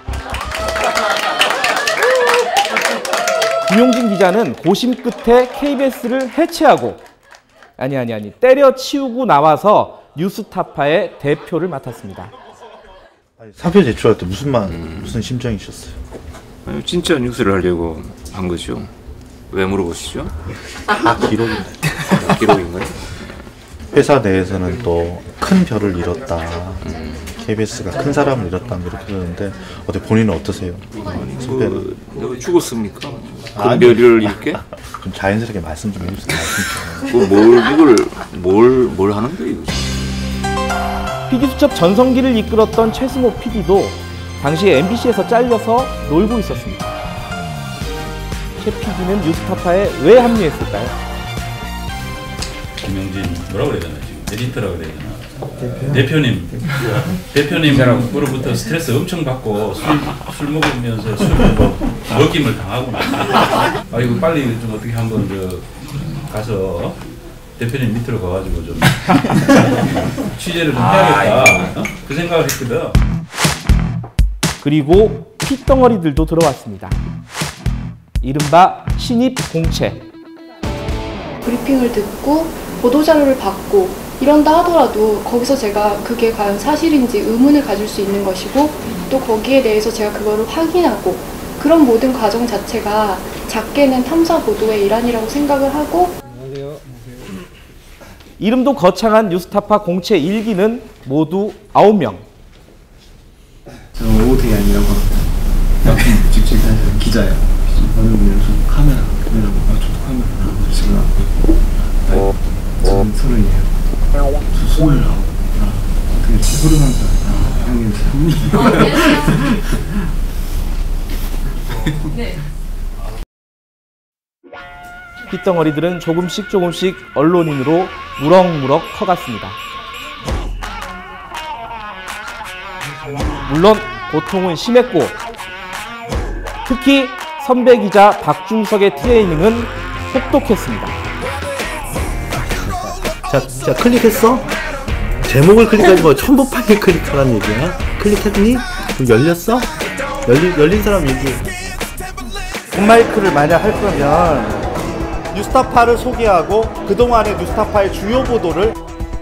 김용진 기자는 고심 끝에 케이비에스를 해체하고 아니 아니 아니 때려치우고 나와서 뉴스타파의 대표를 맡았습니다. 사표 제출할 때 무슨 말, 음. 무슨 심정이셨어요? 아니, 진짜 뉴스를 하려고 한 거죠. 왜 물어보시죠? 다 기록인데. 기록인가요? 회사 내에서는 또 큰 별을 잃었다. 음. 케이비에스가 큰 사람을 잃었다. 이렇게 그러는데 어때 본인은 어떠세요? 아니, 뭐, 내가 죽었습니까? 큰 별을 잃게? 좀 자연스럽게 말씀 좀 해주세요. 그 뭘 이걸 뭘 뭘 하는데 이거? 피디수첩 전성기를 이끌었던 최승호 피디도 당시에 엠비씨에서 잘려서 놀고 있었습니다. 최 피디는 뉴스타파에 왜 합류했을까요? 김용진 뭐라고 그래야 되나 지금 에디터라고 그래야 되나 대표님 대표님으로부터 스트레스 엄청 받고 술, 술 먹으면서 술 먹임을 당하고 아 이거 빨리 좀 어떻게 한번 저 가서 대표님 밑으로 가가지고 좀 취재를 좀 해야겠다. 어? 그 생각을 했거든. 그리고 핏덩어리들도 들어왔습니다. 이른바 신입 공채. 브리핑을 듣고 보도자료를 받고 이런다 하더라도 거기서 제가 그게 과연 사실인지 의문을 가질 수 있는 것이고 또 거기에 대해서 제가 그거를 확인하고 그런 모든 과정 자체가 작게는 탐사 보도의 일환이라고 생각을 하고 이름도 거창한 뉴스타파 공채 일 기는 모두 아홉 명. 저는 오대안이라고 합니다. 직접 기자예요. 어느 분은 좀 카메라, 카메라고, 아, 저도 카메라 지금 하고 저는 서른이에요. 저 스물아홉. 아, 어떻게 서른한 살. 아, 형님 삼십. 네. 핏덩어리들은 조금씩 조금씩 언론인으로 무럭무럭 커갔습니다. 물론 고통은 심했고 특히 선배 기자 박중석의 트레이닝은 혹독했습니다. 자, 자 클릭했어? 제목을 클릭하지 뭐 첨부판에 클릭하라는 얘기야? 클릭했니? 그럼 열렸어? 열린, 열린 사람 얘기해. 빅마이크를 만약 할 거면 뉴스타파를 소개하고 그동안의 뉴스타파의 주요 보도를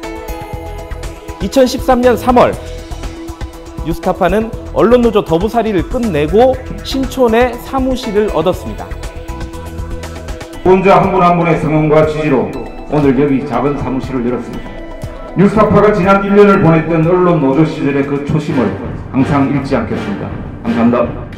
이천십삼년 삼월 뉴스타파는 언론노조 더부살이를 끝내고 신촌에 사무실을 얻었습니다. 혼자 한 분 한 분의 성원과 지지로 오늘 여기 작은 사무실을 열었습니다. 뉴스타파가 지난 일 년을 보냈던 언론 노조 시절의 그 초심을 항상 잃지 않겠습니다. 감사합니다.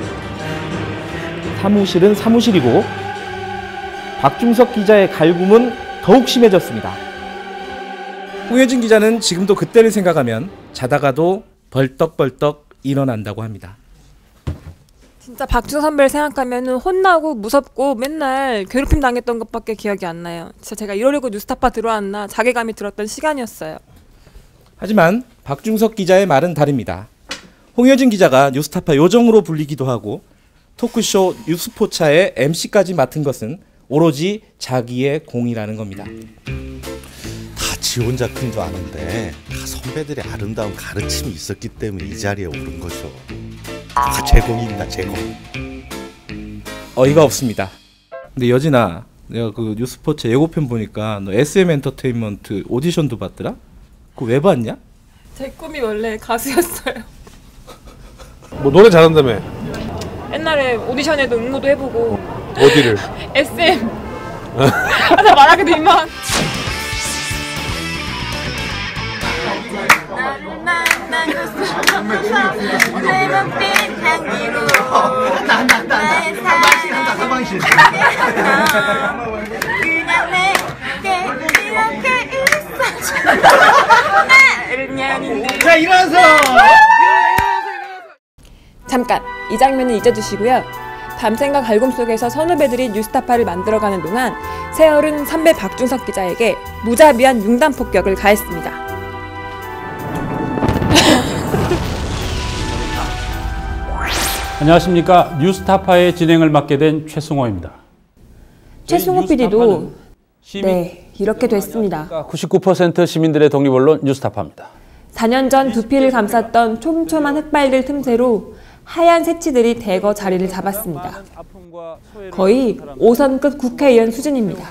사무실은 사무실이고 박중석 기자의 갈굼은 더욱 심해졌습니다. 홍효진 기자는 지금도 그때를 생각하면 자다가도 벌떡벌떡 일어난다고 합니다. 진짜 박준석 선배를 생각하면 혼나고 무섭고 맨날 괴롭힘 당했던 것밖에 기억이 안 나요. 진짜 제가 이러려고 뉴스타파 들어왔나 자괴감이 들었던 시간이었어요. 하지만 박중석 기자의 말은 다릅니다. 홍효진 기자가 뉴스타파 요정으로 불리기도 하고 토크쇼 뉴스포차의 엠씨까지 맡은 것은 오로지 자기의 공이라는 겁니다. 다 지 혼자 큰 줄 아는데 다 선배들의 아름다운 가르침이 있었기 때문에 이 자리에 오른 거죠. 다 제공입니다. 제공. 어이가 없습니다. 근데 여진아, 내가 그 뉴스포츠 예고편 보니까 너 에스엠 엔터테인먼트 오디션도 봤더라? 그거 왜 봤냐? 제 꿈이 원래 가수였어요. 뭐 노래 잘한다며? 옛날에 오디션에도 응모도 해보고. 어디를? 에스엠. 아, 나 말하기도 민망한. 자, 일어나서! 잠깐 이 장면은 잊어주시고요. 밤샘과 갈굼 속에서 선후배들이 뉴스타파를 만들어가는 동안 세월은 선배 박중석 기자에게 무자비한 융단 폭격을 가했습니다. 안녕하십니까. 뉴스타파의 진행을 맡게 된 최승호입니다. 최승호 피디도 네 이렇게 됐습니다. 구십구 퍼센트 시민들의 독립언론 뉴스타파입니다. 사 년 전 두피를 감쌌던 촘촘한 흑발들 틈새로 하얀 새치들이 대거 자리를 잡았습니다. 거의 오선급 국회의원 수준입니다.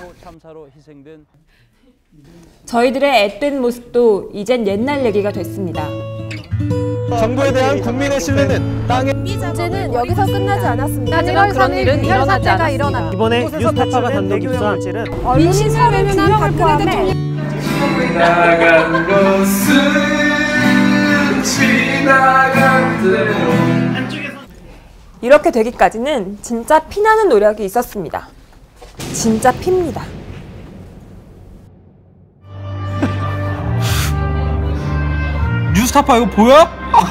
저희들의 앳된 모습도 이젠 옛날 얘기가 됐습니다. 정부에 대한 국민의 신뢰는 땅에 문제는 여기서 끝나지 않았습니다. 하지만 그런 일은 일어나지 않았습니다. 이번에 뉴스타파가 담는 입수한 민심 사회는 박근혜 대통령 지나간 것은 지나간 대로. 이렇게 되기까지는 진짜 피나는 노력이 있었습니다. 진짜 핍니다. 뉴스타파 이거 보여?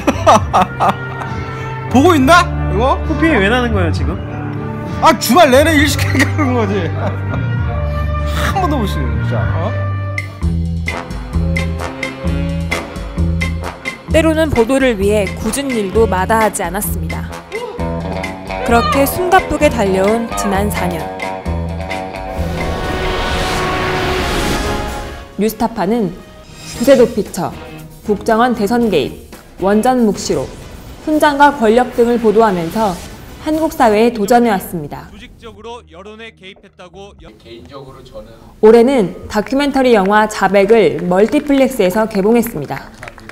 보고 있나? 이거? 코피 왜 나는 거야 지금? 아 주말 내내 일 시키니까 그런 거지. 한 번도 못 쉬는 진짜. 어? 때로는 보도를 위해 굳은 일도 마다하지 않았습니다. 그렇게 숨가쁘게 달려온 지난 사 년. 뉴스타파는 주세도 피처, 국정원 대선 개입, 원전 묵시록, 훈장과 권력 등을 보도하면서 한국 사회에 도전해왔습니다. 조직적으로 여론에 개입했다고 개인적으로 저는 올해는 다큐멘터리 영화 자백을 멀티플렉스에서 개봉했습니다.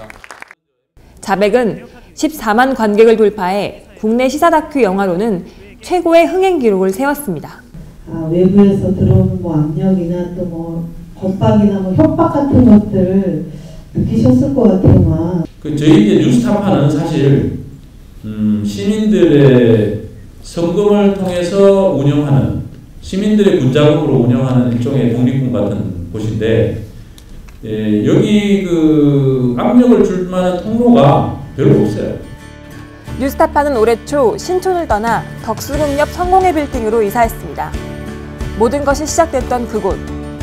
자백은 십사만 관객을 돌파해 국내 시사 다큐 영화로는 최고의 흥행 기록을 세웠습니다. 아, 외부에서 들어오는 뭐 압력이나 또 뭐 겁박이나 뭐 협박 같은 것들을 느끼셨을 것 같아요. 그 저희 이제 뉴스타파는 사실 음, 시민들의 성금을 통해서 운영하는 시민들의 군자금으로 운영하는 일종의 독립군 같은 곳인데 예, 여기 그 압력을 줄 만한 통로가 별로 없어요. 뉴스타파는 올해 초 신촌을 떠나 덕수궁 옆 성공회 빌딩으로 이사했습니다. 모든 것이 시작됐던 그곳,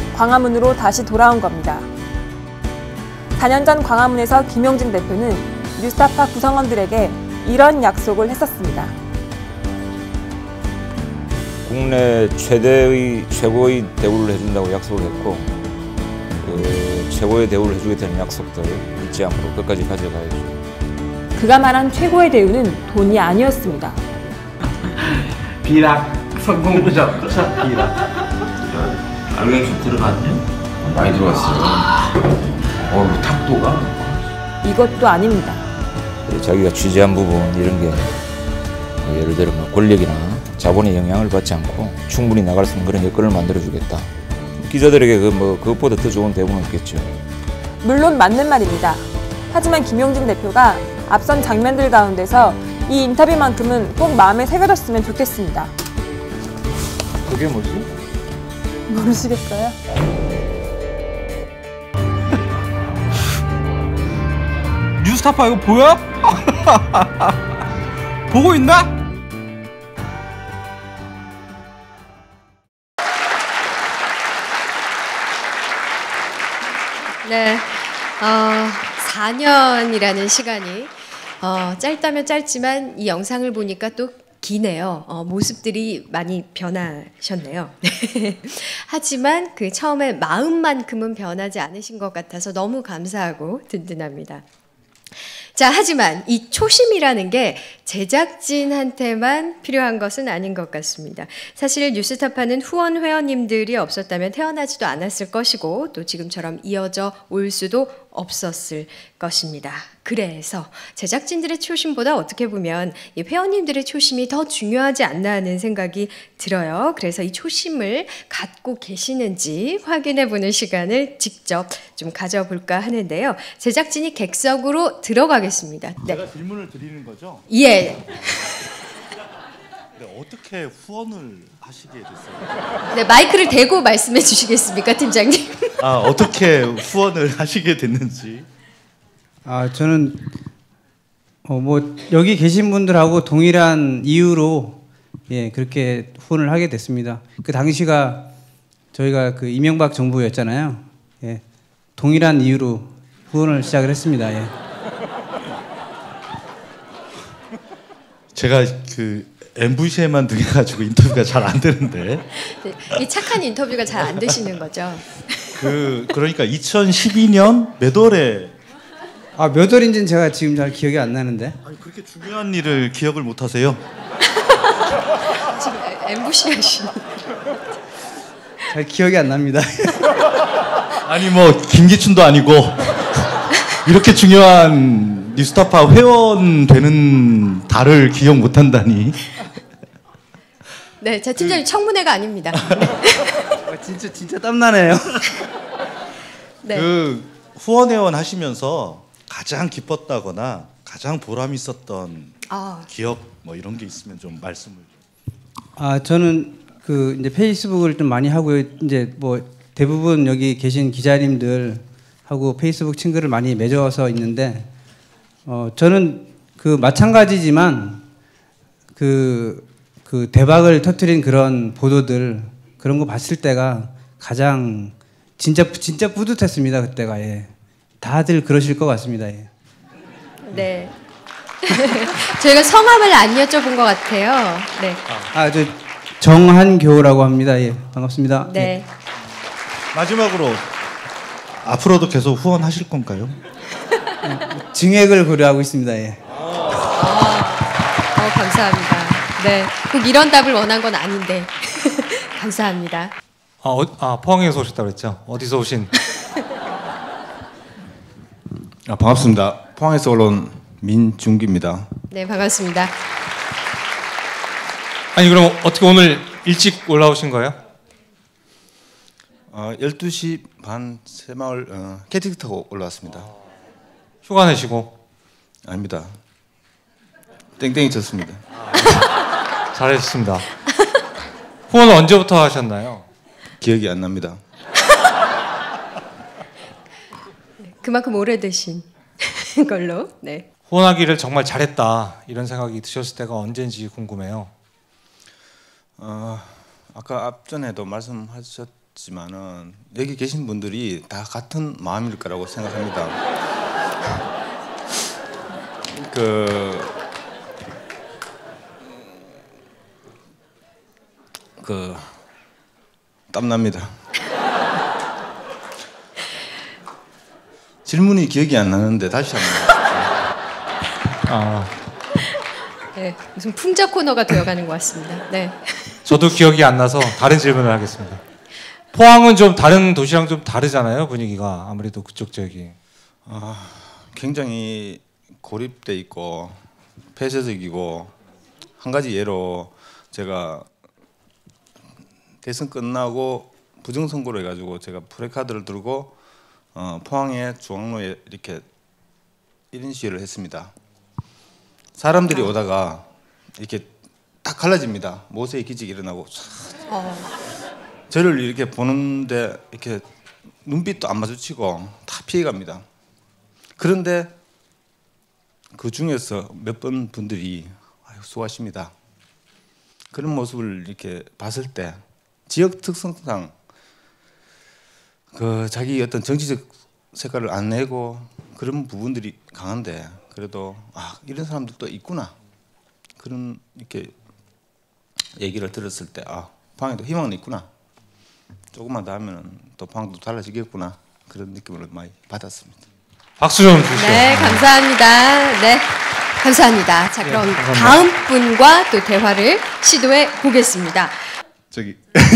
광화문으로 다시 돌아온 겁니다. 사 년 전 광화문에서 김용진 대표는 뉴스타파 구성원들에게 이런 약속을 했었습니다. 국내 최대의 최고의 대우를 해준다고 약속을 했고 그 최고의 대우를 해주겠다는 약속들 잊지 않고 끝까지 가져가야죠. 그가 말한 최고의 대우는 돈이 아니었습니다. 비락 성공부죠. 비락. 알갱이 들어갔네? 많이 들어갔어요. 어, 탁도가? 이것도 아닙니다. 자기가 취재한 부분 이런 게 예를 들어 뭐 권력이나 자본의 영향을 받지 않고 충분히 나갈 수 있는 그런 여건을 만들어주겠다. 기자들에게 그 뭐 그것보다 더 좋은 대우는 없겠죠. 물론 맞는 말입니다. 하지만 김용진 대표가 앞선 장면들 가운데서 이 인터뷰만큼은 꼭 마음에 새겨졌으면 좋겠습니다. 그게 뭐지? 모르시겠어요? 뉴스타파 이거 보여? 보고 있나? 네, 어, 사 년이라는 시간이 어, 짧다면 짧지만 이 영상을 보니까 또 기네요. 어, 모습들이 많이 변하셨네요. 하지만 그 처음에 마음만큼은 변하지 않으신 것 같아서 너무 감사하고 든든합니다. 자, 하지만 이 초심이라는 게 제작진한테만 필요한 것은 아닌 것 같습니다. 사실 뉴스타파는 후원 회원님들이 없었다면 태어나지도 않았을 것이고 또 지금처럼 이어져 올 수도 없었을 것입니다. 그래서 제작진들의 초심보다 어떻게 보면 이 회원님들의 초심이 더 중요하지 않나 하는 생각이 들어요. 그래서 이 초심을 갖고 계시는지 확인해보는 시간을 직접 좀 가져볼까 하는데요. 제작진이 객석으로 들어가겠습니다. 네. 제가 질문을 드리는 거죠? 예. 네, 어떻게 후원을 하시게 됐어요? 네, 마이크를 대고 말씀해 주시겠습니까, 팀장님? 아, 어떻게 후원을 하시게 됐는지. 아, 저는 어, 뭐 여기 계신 분들하고 동일한 이유로 예, 그렇게 후원을 하게 됐습니다. 그 당시가 저희가 그 이명박 정부였잖아요. 예. 동일한 이유로 후원을 시작을 했습니다. 예. 제가 그 엠브이씨에만 등해가지고 인터뷰가 잘 안 되는데. 네, 이 착한 인터뷰가 잘 안 되시는 거죠? 그 그러니까 이천십이 년 몇 월에? 아, 몇 월인지는 제가 지금 잘 기억이 안 나는데. 아니, 그렇게 중요한 일을 기억을 못 하세요? 지금 엠브이씨 하시는. 잘 기억이 안 납니다. 아니 뭐 김기춘도 아니고 이렇게 중요한 뉴스타파 회원 되는 달을 기억 못 한다니. 네, 제 팀장님 청문회가 아닙니다. 아, 진짜 진짜 땀나네요. 네. 그 후원 회원 하시면서 가장 기뻤다거나 가장 보람 있었던 아. 기억 뭐 이런 게 있으면 좀 말씀을. 아, 저는 그 이제 페이스북을 좀 많이 하고요. 이제 뭐 대부분 여기 계신 기자님들하고 페이스북 친구를 많이 맺어서 있는데, 어 저는 그 마찬가지지만 그 그 대박을 터뜨린 그런 보도들 그런 거 봤을 때가 가장 진짜 진짜 뿌듯했습니다. 그때가. 예. 다들 그러실 것 같습니다. 예. 네. 저희가 성함을 안 여쭤본 것 같아요. 네. 아, 저 정한교라고 합니다. 예, 반갑습니다. 네. 예. 마지막으로 앞으로도 계속 후원하실 건가요? 증액을 고려하고 있습니다. 예. 어, 감사합니다. 네. 꼭 이런 답을 원한 건 아닌데 감사합니다. 아, 어, 아 포항에서 오셨다고 그랬죠? 어디서 오신? 아, 반갑습니다. 포항에서 올라온 민중기입니다. 네, 반갑습니다. 아니 그럼 어떻게 오늘 일찍 올라오신 거예요? 어, 열두 시 반 새마을 어, 캐릭 타고 올라왔습니다. 휴가 내시고? 아닙니다. 땡땡이 쳤습니다. 잘하셨습니다. 후원은 언제부터 하셨나요? 기억이 안 납니다. 그만큼 오래되신 걸로. 네. 후원하기를 정말 잘했다 이런 생각이 드셨을 때가 언제인지 궁금해요. 어, 아까 앞전에도 말씀하셨지만은 여기 계신 분들이 다 같은 마음일 거라고 생각합니다. 그, 그 땀납니다. 질문이 기억이 안 나는데 다시 한번. 아, 네, 무슨 풍자 코너가 되어가는 것 같습니다. 네. 저도 기억이 안 나서 다른 질문을 하겠습니다. 포항은 좀 다른 도시랑 좀 다르잖아요, 분위기가. 아무래도 그쪽 지역이. 아, 굉장히 고립돼 있고 폐쇄적이고, 한 가지 예로 제가 대선 끝나고 부정선거로 해가지고 제가 프레카드를 들고 어, 포항의 중앙로에 이렇게 일 인 시위를 했습니다. 사람들이 오다가 이렇게 딱 갈라집니다. 모세의 기적이 일어나고 어. 저를 이렇게 보는데 이렇게 눈빛도 안 마주치고 다 피해갑니다. 그런데 그 중에서 몇 번 분들이 아유, 수고하십니다. 그런 모습을 이렇게 봤을 때 지역 특성상 그 자기 어떤 정치적 색깔을 안 내고 그런 부분들이 강한데, 그래도 아 이런 사람들도 있구나, 그런 이렇게 얘기를 들었을 때 아 포항에도 희망은 있구나, 조금만 더 하면 또 포항도 달라지겠구나, 그런 느낌을 많이 받았습니다. 박수 좀 주시죠. 네, 감사합니다. 네, 감사합니다. 자, 그럼 네, 다음 분과 또 대화를 시도해 보겠습니다. 저기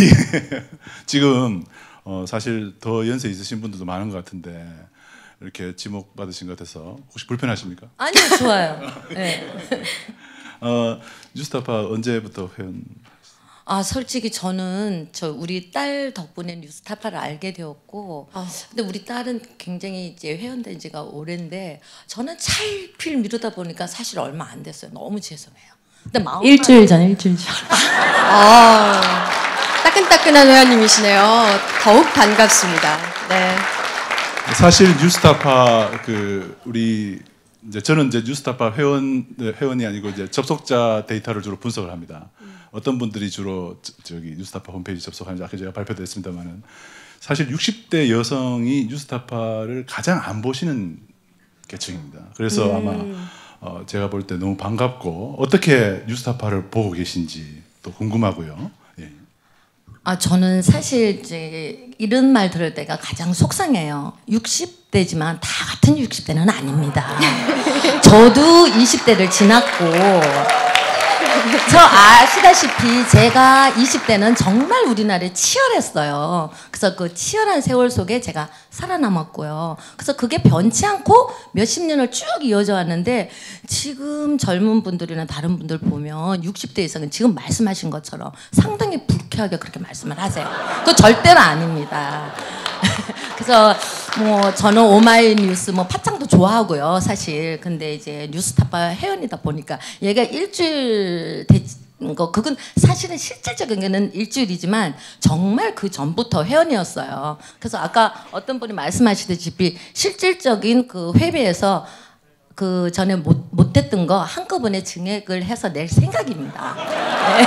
지금 어, 사실 더 연세 있으신 분들도 많은 것 같은데 이렇게 지목 받으신 것 같아서 혹시 불편하십니까? 아니요, 좋아요. 네. 어, 뉴스타파 언제부터 회원? 아, 솔직히 저는 저 우리 딸 덕분에 뉴스타파를 알게 되었고, 아. 근데 우리 딸은 굉장히 이제 회원된 지가 오랜데 저는 차일피일 미루다 보니까 사실 얼마 안 됐어요. 너무 죄송해요. 근데 마음 일주일 전, 일주일 전. 아, 따끈따끈한 회원님이시네요. 더욱 반갑습니다. 네. 사실 뉴스타파 그 우리 이제 저는 이제 뉴스타파 회원 회원이 아니고 이제 접속자 데이터를 주로 분석을 합니다. 음. 어떤 분들이 주로 저, 저기 뉴스타파 홈페이지 접속하는지 아까 제가 발표도 했습니다만은 사실 육십 대 여성이 뉴스타파를 가장 안 보시는 계층입니다. 그래서 음. 아마 어, 제가 볼 때 너무 반갑고, 어떻게 뉴스타파를 보고 계신지 또 궁금하고요. 예. 아, 저는 사실 이제 이런 말 들을 때가 가장 속상해요. 육십 대지만 다 같은 육십 대는 아닙니다. 저도 이십 대를 지났고, 저 아시다시피 제가 이십 대는 정말 우리나라에 치열했어요. 그래서 그 치열한 세월 속에 제가 살아남았고요. 그래서 그게 변치 않고 몇십 년을 쭉 이어져 왔는데, 지금 젊은 분들이나 다른 분들 보면 육십 대 이상은 지금 말씀하신 것처럼 상당히 불쾌하게 그렇게 말씀을 하세요. 그거 절대로 아닙니다. 그래서 뭐 저는 오마이뉴스 뭐 팟짱도 좋아하고요, 사실. 근데 이제 뉴스타파 회원이다 보니까 얘가 일주일 됐 거, 그건 사실은 실질적인 게는 일주일이지만 정말 그 전부터 회원이었어요. 그래서 아까 어떤 분이 말씀하시다시피 실질적인 그 회비에서 그 전에 못, 못했던 거 한꺼번에 증액을 해서 낼 생각입니다. 네.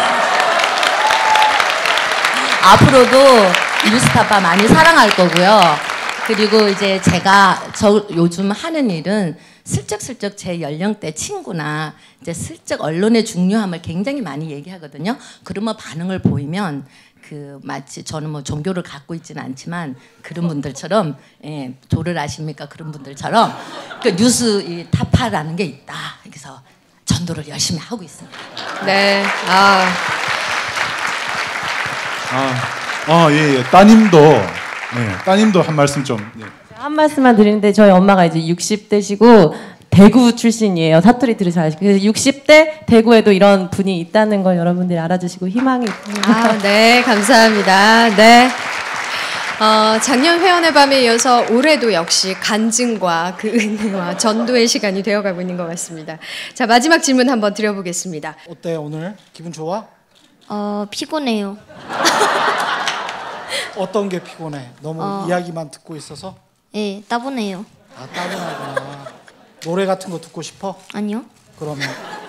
앞으로도 뉴스타파 많이 사랑할 거고요. 그리고 이제 제가 저 요즘 하는 일은 슬쩍슬쩍 제 연령대 친구나 이제 슬쩍 언론의 중요함을 굉장히 많이 얘기하거든요. 그러면 반응을 보이면 그 마치 저는 뭐 종교를 갖고 있지는 않지만 그런 분들처럼, 예, 도를 아십니까? 그런 분들처럼 그 뉴스 이 타파라는 게 있다. 그래서 전도를 열심히 하고 있습니다. 네. 아. 아, 아 예, 예. 따님도, 네, 따님도 한 말씀 좀. 예. 한 말씀만 드리는데, 저희 엄마가 이제 육십 대시고 대구 출신이에요. 사투리 들으셔 아시고. 그래서 육십 대 대구에도 이런 분이 있다는 걸 여러분들이 알아주시고 희망이 있습니다. 아, 네, 감사합니다. 네. 어, 작년 회원의 밤에 이어서 올해도 역시 간증과 그 은혜와 전도의 시간이 되어가고 있는 것 같습니다. 자, 마지막 질문 한번 드려보겠습니다. 어때 오늘? 기분 좋아? 어, 피곤해요. 어떤 게 피곤해? 너무 어. 이야기만 듣고 있어서? 예, 따분해요. 아, 따분하구나. 노래 같은 거 듣고 싶어? 아니요. 그러면?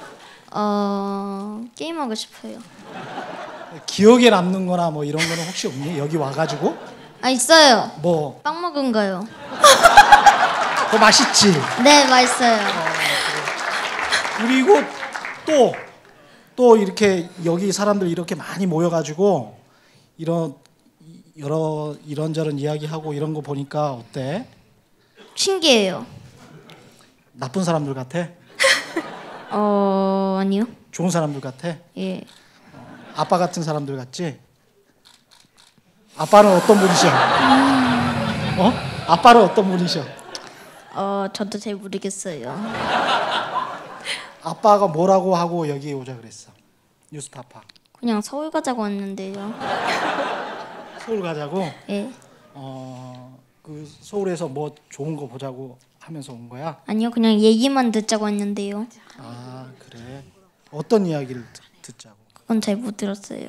어, 게임하고 싶어요. 기억에 남는 거나 뭐 이런 거는 혹시 없니? 여기 와가지고? 아, 있어요. 뭐? 빵 먹은 거요. 그거 맛있지? 네, 맛있어요. 그리고 또 또 이렇게 여기 사람들 이렇게 많이 모여가지고 이런 여러 이런저런 이야기하고 이런 거 보니까 어때? 신기해요. 나쁜 사람들 같아? 어 아니요. 좋은 사람들 같아? 예. 아빠 같은 사람들 같지? 아빠는 어떤 분이셔? 어? 아빠는 어떤 분이셔? 어 저도 잘 모르겠어요. 아빠가 뭐라고 하고 여기 오자 그랬어? 뉴스타파. 그냥 서울 가자고 왔는데요. 서울 가자고? 예. 어, 그 서울에서 뭐 좋은 거 보자고 하면서 온 거야? 아니요, 그냥 얘기만 듣자고 했는데요. 아 그래. 어떤 이야기를 듣, 듣자고? 그건 잘 못 들었어요.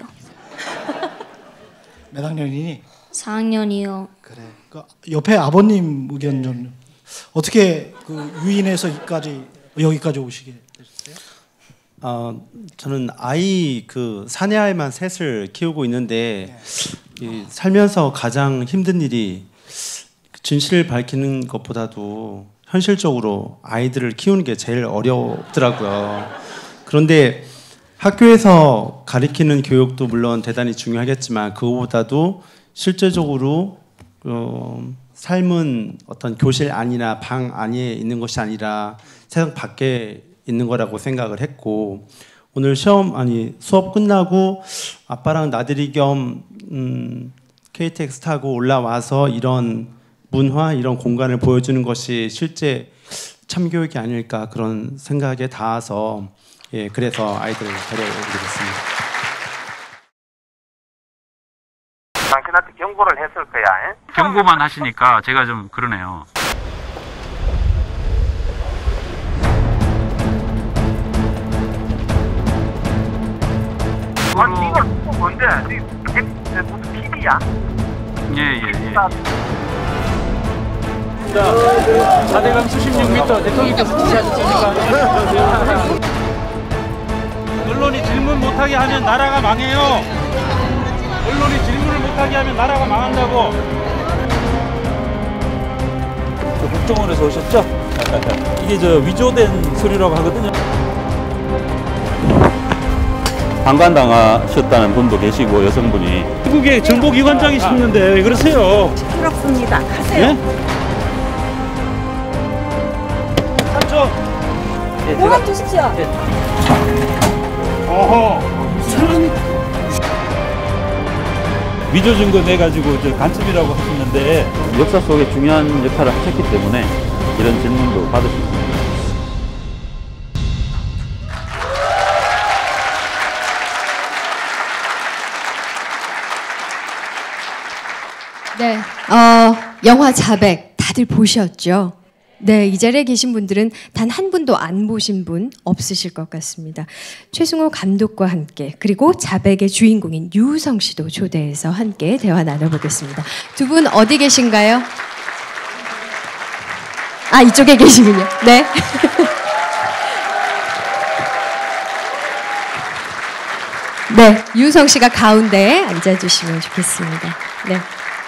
몇 학년이니? 사 학년이요. 그래. 그 옆에 아버님 의견 좀 어떻게 그 유인해서 여기까지 여기까지 오시게 됐어요? 어, 저는 아이 그 사내 아이만 셋을 키우고 있는데 네. 이 살면서 가장 힘든 일이 진실을 밝히는 것보다도 현실적으로 아이들을 키우는 게 제일 어렵더라고요. 그런데 학교에서 가르치는 교육도 물론 대단히 중요하겠지만 그거보다도 실제적으로 어, 삶은 어떤 교실 안이나 방 안에 있는 것이 아니라 세상 밖에 있는 거라고 생각을 했고 오늘 시험 아니 수업 끝나고 아빠랑 나들이 겸 음, 케이티엑스 타고 올라와서 이런 문화 이런 공간을 보여주는 것이 실제 참교육이 아닐까 그런 생각에 닿아서 예 그래서 아이들을 데려오게 됐습니다. 당신한테 경고를 했을 거야. 에? 경고만 하시니까 제가 좀 그러네요. 아니 이걸 뭔데? 이게 무슨 피디야? 예예 예. 자, 사대강 수십육 미터 대통령께서 지시하셨습니까? 언론이 질문 못하게 하면 나라가 망해요. 언론이 질문을 못하게 하면 나라가 망한다고. 국정원에서 오셨죠? 이게 저 위조된 서류라고 하거든요. 방관당하셨다는 분도 계시고 여성분이 미국의 정보기관장이셨는데 왜 그러세요? 시끄럽습니다. 하세요. 네? 삼 초. 네, 뭐가 두십시오. 어허. 위조 증거 내 가지고 저 간첩이라고 하셨는데 역사 속에 중요한 역할을 하셨기 때문에 이런 질문도 받을 수 있습니다. 네, 어, 영화 자백 다들 보셨죠? 네, 이 자리에 계신 분들은 단 한 분도 안 보신 분 없으실 것 같습니다. 최승호 감독과 함께 그리고 자백의 주인공인 유우성 씨도 초대해서 함께 대화 나눠보겠습니다. 두 분 어디 계신가요? 아, 이쪽에 계시군요. 네. 네, 유우성 씨가 가운데에 앉아주시면 좋겠습니다. 네.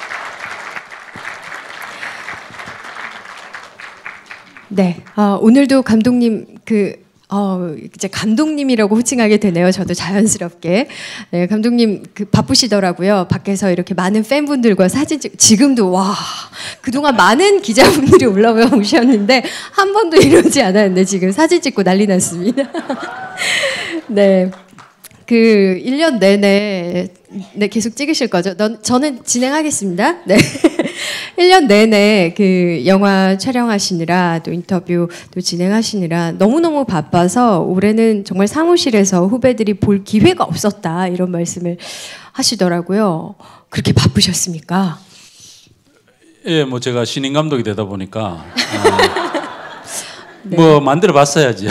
네, 어, 오늘도 감독님 그 어, 이제 감독님이라고 호칭하게 되네요. 저도 자연스럽게. 네, 감독님 그 바쁘시더라고요. 밖에서 이렇게 많은 팬분들과 사진 찍. 지금도 와 그동안 많은 기자분들이 올라와 오셨는데 한 번도 이러지 않았는데 지금 사진 찍고 난리 났습니다. 네. 그 일 년 내내 네, 계속 찍으실 거죠? 넌, 저는 진행하겠습니다. 네. 일 년 내내 그 영화 촬영하시느라 또 인터뷰 또 진행하시느라 너무너무 바빠서 올해는 정말 사무실에서 후배들이 볼 기회가 없었다 이런 말씀을 하시더라고요. 그렇게 바쁘셨습니까? 예, 뭐 제가 신인 감독이 되다 보니까 어, 네. 뭐 만들어 봤어야지.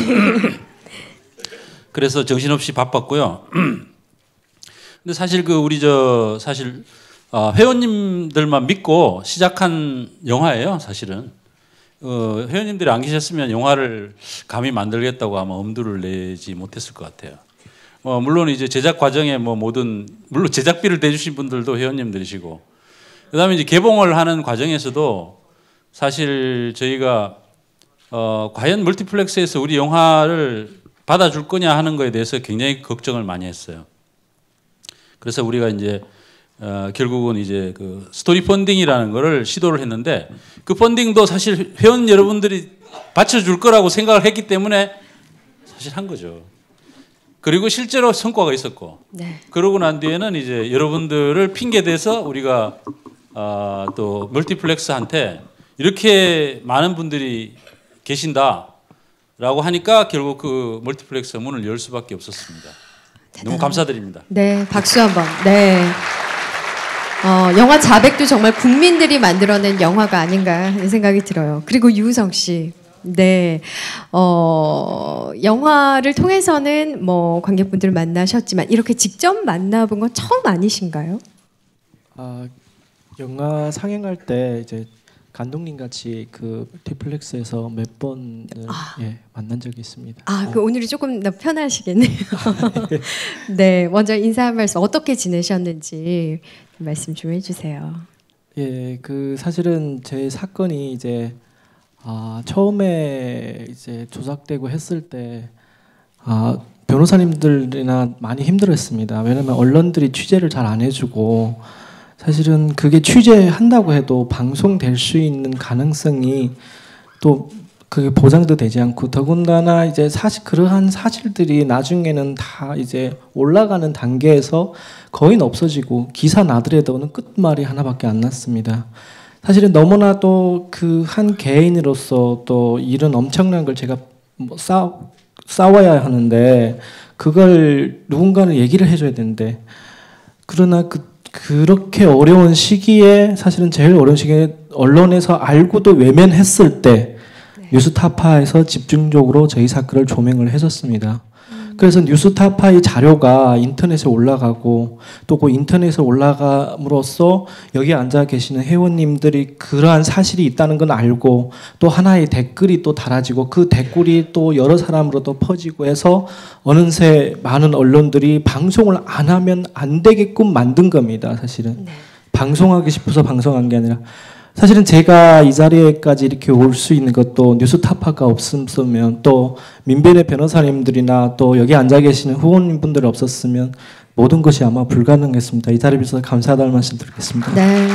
그래서 정신없이 바빴고요. 근데 사실 그 우리 저 사실 어, 회원님들만 믿고 시작한 영화예요, 사실은. 어, 회원님들이 안 계셨으면 영화를 감히 만들겠다고 아마 엄두를 내지 못했을 것 같아요. 어, 물론 이제 제작 과정에 뭐 모든 물론 제작비를 대주신 분들도 회원님들이시고, 그다음에 이제 개봉을 하는 과정에서도 사실 저희가 어, 과연 멀티플렉스에서 우리 영화를 받아줄 거냐 하는 거에 대해서 굉장히 걱정을 많이 했어요. 그래서 우리가 이제 어, 결국은 이제 그 스토리 펀딩이라는 거를 시도를 했는데 그 펀딩도 사실 회원 여러분들이 받쳐줄 거라고 생각을 했기 때문에 사실 한 거죠. 그리고 실제로 성과가 있었고 네. 그러고 난 뒤에는 이제 여러분들을 핑계 대서 우리가 어, 또 멀티플렉스한테 이렇게 많은 분들이 계신다라고 하니까 결국 그 멀티플렉스 문을 열 수밖에 없었습니다. 너무 감사드립니다. 네, 박수 한번. 네. 어, 영화 자백도 정말 국민들이 만들어낸 영화가 아닌가 하는 생각이 들어요. 그리고 유우성 씨. 네. 어, 영화를 통해서는 뭐 관객분들을 만나셨지만 이렇게 직접 만나본 건 처음 아니신가요? 아, 영화 상영할 때 이제 감독님 같이 그 멀티플렉스에서 몇 번을 아. 예, 만난 적이 있습니다. 아, 그 오늘이 조금 더 편하시겠네요. 네, 먼저 인사 한 말씀 어떻게 지내셨는지 말씀 좀 해주세요. 예, 그 사실은 제 사건이 이제 아, 처음에 이제 조작되고 했을 때 아, 변호사님들이나 많이 힘들었습니다. 왜냐면 언론들이 취재를 잘 안 해주고 사실은 그게 취재한다고 해도 방송될 수 있는 가능성이 또 그게 보장도 되지 않고 더군다나 이제 사실 그러한 사실들이 나중에는 다 이제 올라가는 단계에서 거의 없어지고 기사 나더라도는 끝말이 하나밖에 안 났습니다. 사실은 너무나도 그 한 개인으로서 또 이런 엄청난 걸 제가 뭐 싸, 싸워야 하는데 그걸 누군가는 얘기를 해줘야 되는데 그러나 그 그렇게 어려운 시기에 사실은 제일 어려운 시기에 언론에서 알고도 외면했을 때 네. 뉴스타파에서 집중적으로 저희 사건을 조명을 해줬습니다. 음. 그래서 뉴스타파의 자료가 인터넷에 올라가고 또 그 인터넷에 올라감으로써 여기 앉아 계시는 회원님들이 그러한 사실이 있다는 건 알고 또 하나의 댓글이 또 달아지고 그 댓글이 또 여러 사람으로 또 퍼지고 해서 어느새 많은 언론들이 방송을 안 하면 안 되게끔 만든 겁니다. 사실은 네. 방송하기 싶어서 방송한 게 아니라 사실은 제가 이 자리에까지 이렇게 올 수 있는 것도 뉴스타파가 없었으면 또 민변의 변호사님들이나 또 여기 앉아 계시는 후원님분들 없었으면 모든 것이 아마 불가능했습니다. 이 자리에 비해서 감사하다는 말씀 드리겠습니다. 네.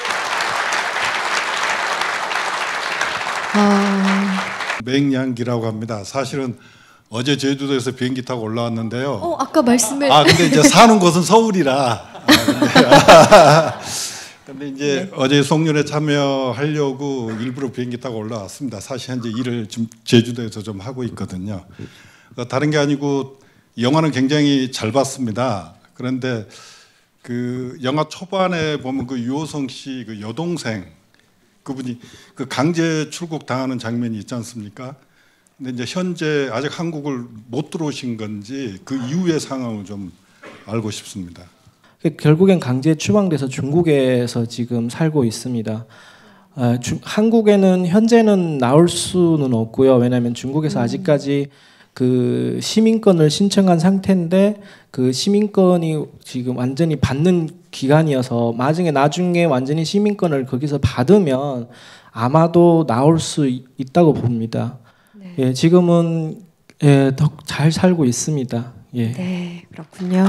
아... 맹양기라고 합니다. 사실은 어제 제주도에서 비행기 타고 올라왔는데요. 어, 아까 말씀을. 아, 근데 이제 사는 곳은 서울이라. 아, 근데, 근데 이제 네. 어제 송년회 참여하려고 일부러 비행기 타고 올라왔습니다. 사실 현재 일을 좀 제주도에서 좀 하고 있거든요. 그러니까 다른 게 아니고 영화는 굉장히 잘 봤습니다. 그런데 그 영화 초반에 보면 그 유호성 씨 그 여동생 그분이 그 강제 출국 당하는 장면이 있지 않습니까? 근데 이제 현재 아직 한국을 못 들어오신 건지 그 이후의 상황을 좀 알고 싶습니다. 결국엔 강제 추방돼서 중국에서 지금 살고 있습니다. 아, 주, 한국에는 현재는 나올 수는 없고요. 왜냐하면 중국에서 음. 아직까지 그 시민권을 신청한 상태인데 그 시민권이 지금 완전히 받는 기간이어서 나중에 나중에 완전히 시민권을 거기서 받으면 아마도 나올 수 있다고 봅니다. 네. 예, 지금은 예, 더 잘 살고 있습니다. 예. 네, 그렇군요.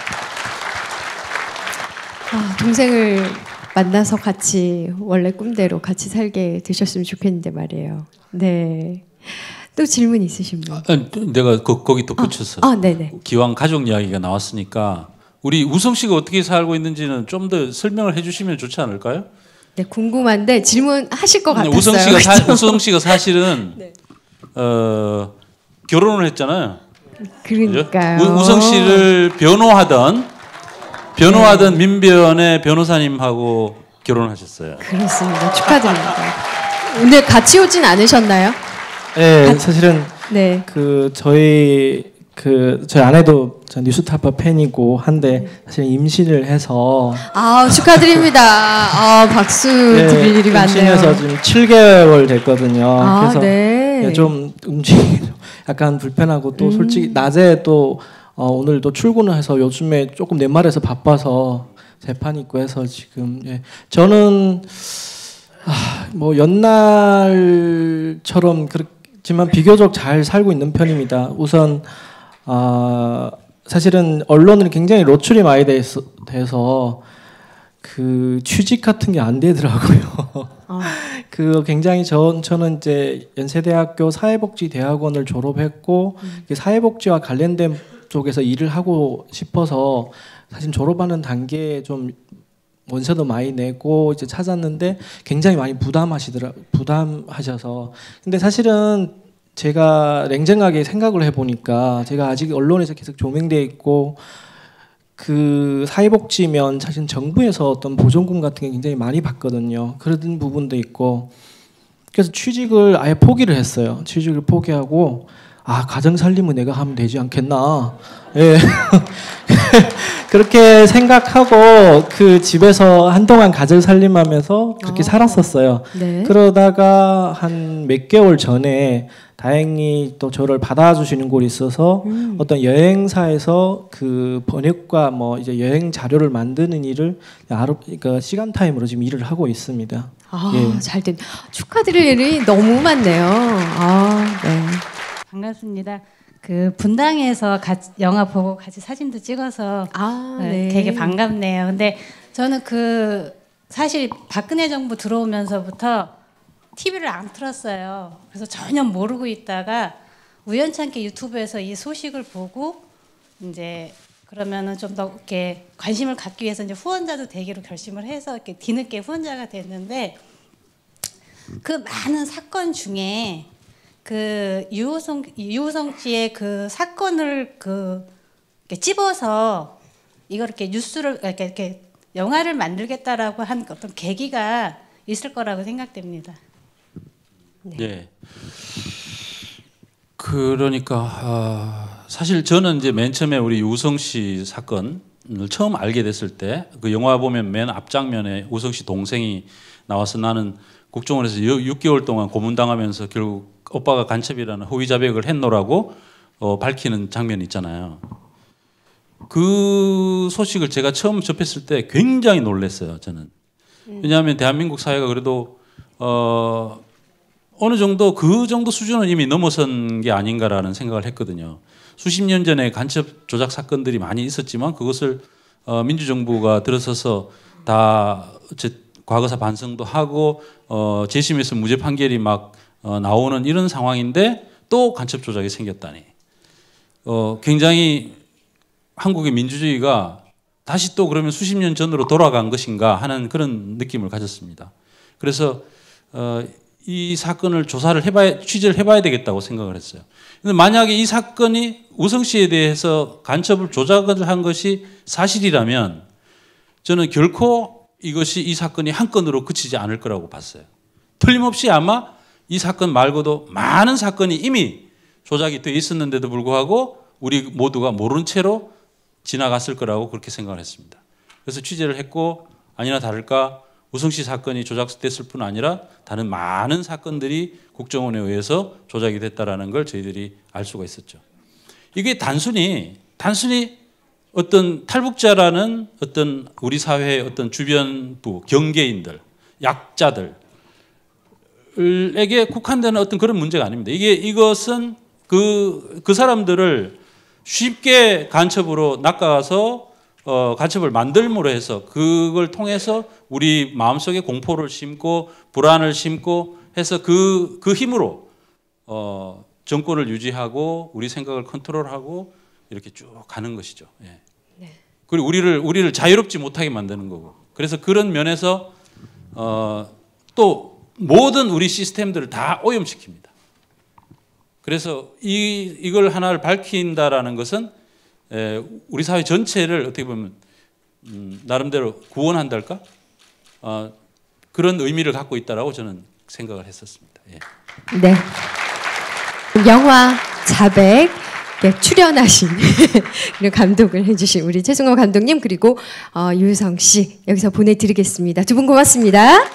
아, 동생을 만나서 같이 원래 꿈대로 같이 살게 되셨으면 좋겠는데 말이에요. 네. 또 질문 있으신 분? 아, 내가 거, 거기 덧붙여서 아, 아, 네네. 기왕 가족 이야기가 나왔으니까 우리 우성 씨가 어떻게 살고 있는지는 좀 더 설명을 해주시면 좋지 않을까요? 네, 궁금한데 질문하실 것 같았어요. 우성 씨가 사, 우성 씨가 사실은 네. 어, 결혼을 했잖아요. 그러니까요. 우, 우성 씨를 변호하던 변호하던 네. 민변의 변호사님하고 결혼하셨어요. 그렇습니다. 축하드립니다. 오늘 같이 오진 않으셨나요? 네, 같이? 사실은 네. 그 저희 그 저희 아내도 저 뉴스타파 팬이고 한데 사실 임신을 해서 아 축하드립니다. 아 박수 네, 드릴 일이 많네요. 임신해서 지금 칠 개월 됐거든요. 아, 그래서 네. 좀 움직이기 약간 불편하고 또 음. 솔직히 낮에 또 어, 오늘 또 출근을 해서 요즘에 조금 내 말에서 바빠서 재판 있고 해서 지금 예. 저는 아, 뭐 옛날처럼 그렇게 지만 비교적 잘 살고 있는 편입니다. 우선 아 사실은 언론은 굉장히 노출이 많이 돼서, 돼서 그 취직 같은 게 안 되더라고요. 어. 그 굉장히 저, 저는 이제 연세대학교 사회복지대학원을 졸업했고 음. 사회복지와 관련된 쪽에서 일을 하고 싶어서 사실 졸업하는 단계에 좀 원서도 많이 내고 이제 찾았는데 굉장히 많이 부담하시더라 부담하셔서 근데 사실은 제가 냉정하게 생각을 해보니까 제가 아직 언론에서 계속 조명돼 있고 그 사회복지면 사실 정부에서 어떤 보존금 같은 게 굉장히 많이 받거든요. 그런 부분도 있고 그래서 취직을 아예 포기를 했어요. 취직을 포기하고 아 가정 살림은 내가 하면 되지 않겠나. 예. 그렇게 생각하고 그 집에서 한동안 가정 살림하면서 그렇게 어. 살았었어요. 네. 그러다가 한 몇 개월 전에 다행히 또 저를 받아주시는 곳이 있어서 음. 어떤 여행사에서 그 번역과 뭐 이제 여행 자료를 만드는 일을 하루 그러니까 시간 타임으로 지금 일을 하고 있습니다. 아, 예. 잘된 축하드릴 일이 너무 많네요. 아, 네. 반갑습니다. 그 분당에서 같이 영화 보고 같이 사진도 찍어서 아, 네. 네. 되게 반갑네요. 근데 저는 그 사실 박근혜 정부 들어오면서부터 티비를 안 틀었어요. 그래서 전혀 모르고 있다가 우연찮게 유튜브에서 이 소식을 보고 이제 그러면은 좀 더 이렇게 관심을 갖기 위해서 이제 후원자도 되기로 결심을 해서 이렇게 뒤늦게 후원자가 됐는데 그 많은 사건 중에 그 유호성 유호성 씨의 그 사건을 그 이렇게 찝어서 이걸 이렇게 뉴스를 이렇게, 이렇게 영화를 만들겠다라고 한 어떤 계기가 있을 거라고 생각됩니다. 네. 네. 그러니까 아, 사실 저는 이제 맨 처음에 우리 유성 씨 사건을 처음 알게 됐을 때 그 영화 보면 맨 앞장면에 우성 씨 동생이 나와서 나는 국정원에서 육 개월 동안 고문당하면서 결국 오빠가 간첩이라는 허위 자백을 했노라고 어, 밝히는 장면이 있잖아요. 그 소식을 제가 처음 접했을 때 굉장히 놀랐어요. 저는. 왜냐하면 대한민국 사회가 그래도 어, 어느 정도 그 정도 수준은 이미 넘어선 게 아닌가라는 생각을 했거든요. 수십 년 전에 간첩 조작 사건들이 많이 있었지만 그것을 어, 민주정부가 들어서서 다 과거사 반성도 하고 어, 재심에서 무죄 판결이 막 어, 나오는 이런 상황인데 또 간첩 조작이 생겼다니 어, 굉장히 한국의 민주주의가 다시 또 그러면 수십 년 전으로 돌아간 것인가 하는 그런 느낌을 가졌습니다. 그래서 어, 이 사건을 조사를 해봐야 취재를 해봐야 되겠다고 생각을 했어요. 근데 만약에 이 사건이 우성 씨에 대해서 간첩을 조작을 한 것이 사실이라면 저는 결코 이것이 이 사건이 한 건으로 그치지 않을 거라고 봤어요. 틀림없이 아마 이 사건 말고도 많은 사건이 이미 조작이 돼 있었는데도 불구하고 우리 모두가 모른 채로 지나갔을 거라고 그렇게 생각을 했습니다. 그래서 취재를 했고 아니나 다를까 우성 씨 사건이 조작됐을 뿐 아니라 다른 많은 사건들이 국정원에 의해서 조작이 됐다라는 걸 저희들이 알 수가 있었죠. 이게 단순히 단순히 어떤 탈북자라는 어떤 우리 사회의 어떤 주변부 경계인들, 약자들에게 국한되는 어떤 그런 문제가 아닙니다. 이게 이것은 그, 그 사람들을 쉽게 간첩으로 낚아서 어, 간첩을 만들므로 해서 그걸 통해서 우리 마음속에 공포를 심고 불안을 심고 해서 그, 그 힘으로 어, 정권을 유지하고 우리 생각을 컨트롤하고 이렇게 쭉 가는 것이죠. 예. 네. 그리고 우리를 우리를 자유롭지 못하게 만드는 거고. 그래서 그런 면에서 어, 또 모든 우리 시스템들을 다 오염시킵니다. 그래서 이 이걸 하나를 밝힌다라는 것은 에, 우리 사회 전체를 어떻게 보면 음, 나름대로 구원한달까 어, 그런 의미를 갖고 있다라고 저는 생각을 했었습니다. 예. 네. 영화 자백 출연하신 그리고 감독을 해주신 우리 최승호 감독님 그리고 어, 유성 씨 여기서 보내드리겠습니다. 두 분 고맙습니다. 네.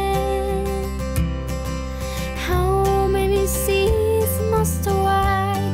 Must a white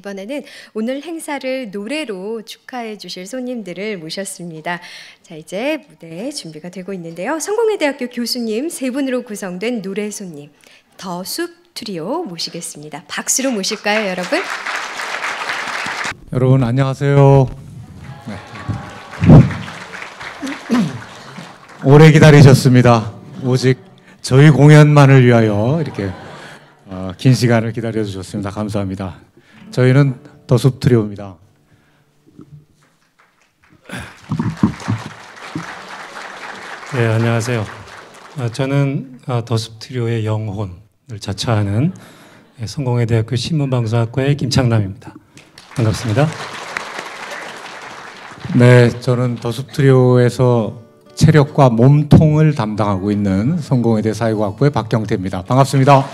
이번에는 오늘 행사를 노래로 축하해 주실 손님들을 모셨습니다. 자, 이제 무대 준비가 되고 있는데요. 성공회대학교 교수님 세 분으로 구성된 노래 손님 더숲 트리오 모시겠습니다. 박수로 모실까요, 여러분? 여러분 안녕하세요. 네. 오래 기다리셨습니다. 오직 저희 공연만을 위하여 이렇게 어, 긴 시간을 기다려 주셨습니다. 감사합니다. 저희는 더숲 트리오입니다. 네, 안녕하세요. 어, 저는 어, 더숲 트리오의 영혼을 자처하는 예, 성공회대학교 신문방송학과의 김창남입니다. 반갑습니다. 네, 저는 더숲 트리오에서 체력과 몸통을 담당하고 있는 성공회대 사회과학부의 박경태입니다. 반갑습니다.